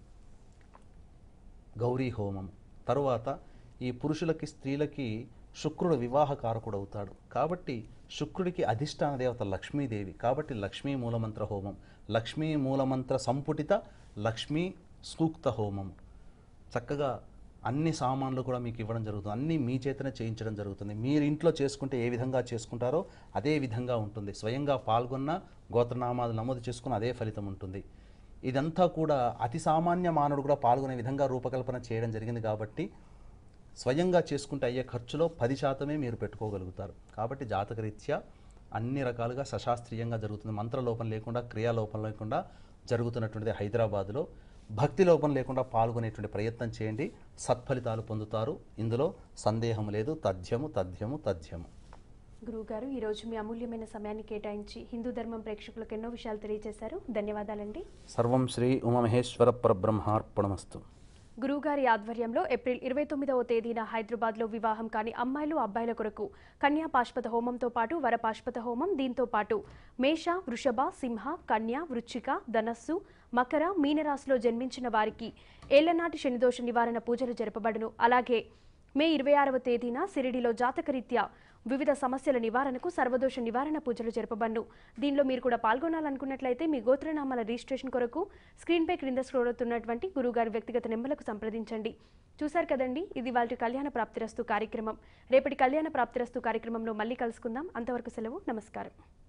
గౌరీ హోమము. తరువాత ఈ పురుషులకి స్త్రీలకి శుక్రుడు వివాహ కారకుడు అవుతాడు. కాబట్టి శుక్రుడికి అధిష్టాన దేవత లక్ష్మీదేవి. కాబట్టి లక్ష్మీ మూలమంత్ర హోమం, లక్ష్మీ మూలమంత్ర సంపుటిత లక్ష్మీ సూక్త హోమం. చక్కగా అన్ని సామాన్లు కూడా మీకు ఇవ్వడం జరుగుతుంది. అన్నీ మీ చేతనే చేయించడం జరుగుతుంది. మీరు ఇంట్లో చేసుకుంటే ఏ విధంగా చేసుకుంటారో అదే విధంగా ఉంటుంది. స్వయంగా పాల్గొన్న గోత్రనామాలు నమోదు చేసుకుని అదే ఫలితం ఉంటుంది. ఇదంతా కూడా అతి సామాన్య మానవుడు కూడా పాల్గొనే విధంగా రూపకల్పన చేయడం జరిగింది. కాబట్టి స్వయంగా చేసుకుంటే అయ్యే ఖర్చులో పది శాతమే మీరు పెట్టుకోగలుగుతారు. కాబట్టి జాతకరీత్యా అన్ని రకాలుగా సశాస్త్రీయంగా జరుగుతుంది. మంత్రలోపం లేకుండా, క్రియాలోపం లేకుండా జరుగుతున్నటువంటిది హైదరాబాద్లో. భక్తి లోపం లేకుండా పాల్గొనేటువంటి ప్రయత్నం చేయండి, సత్ఫలితాలు పొందుతారు. ఇందులో సందేహం లేదు. తథ్యము తథ్యము తథ్యము. గురువుగారు, ఈరోజు మీ అమూల్యమైన సమయాన్ని కేటాయించి హిందూ ధర్మం ప్రేక్షకులకు ఎన్నో విషయాలు తెలియజేశారు. ధన్యవాదాలండి. సర్వం శ్రీ ఉమామహేశ్వర పరబ్రహ్మార్పణమస్తు. గురువుగారి ఆధ్వర్యంలో ఏప్రిల్ ఇరవై తొమ్మిదవ తేదీన హైదరాబాద్లో వివాహం కాని అమ్మాయిలు అబ్బాయిల కొరకు కన్యా పాశుపత హోమంతో పాటు వర పాశుపత హోమం, దీంతో పాటు మేష, వృషభ, సింహ, కన్య, వృశ్చిక, ధనస్సు, మకర, మీనరాశిలో జన్మించిన వారికి ఏళ్లనాటి శనిదోష నివారణ పూజలు జరపబడును. అలాగే మే ఇరవై ఆరవ తేదీన సిరిడిలో జాతకరీత్యా వివిధ సమస్యల నివారణకు సర్వదోష నివారణ పూజలు జరపబడును. దీనిలో మీరు కూడా పాల్గొనాలనుకున్నట్లయితే మీ గోత్రనామాల రిజిస్ట్రేషన్ కొరకు స్క్రీన్పై క్రింద స్క్రోల్ అవుతున్నటువంటి గురువుగారి వ్యక్తిగత నెంబర్లకు సంప్రదించండి. చూశారు కదండి, ఇది వాళ్ళ కళ్యాణ ప్రాప్తిరస్తు కార్యక్రమం. రేపటి కళ్యాణ ప్రాప్తిరస్తు కార్యక్రమంలో మళ్ళీ కలుసుకుందాం. అంతవరకు సెలవు. నమస్కారం.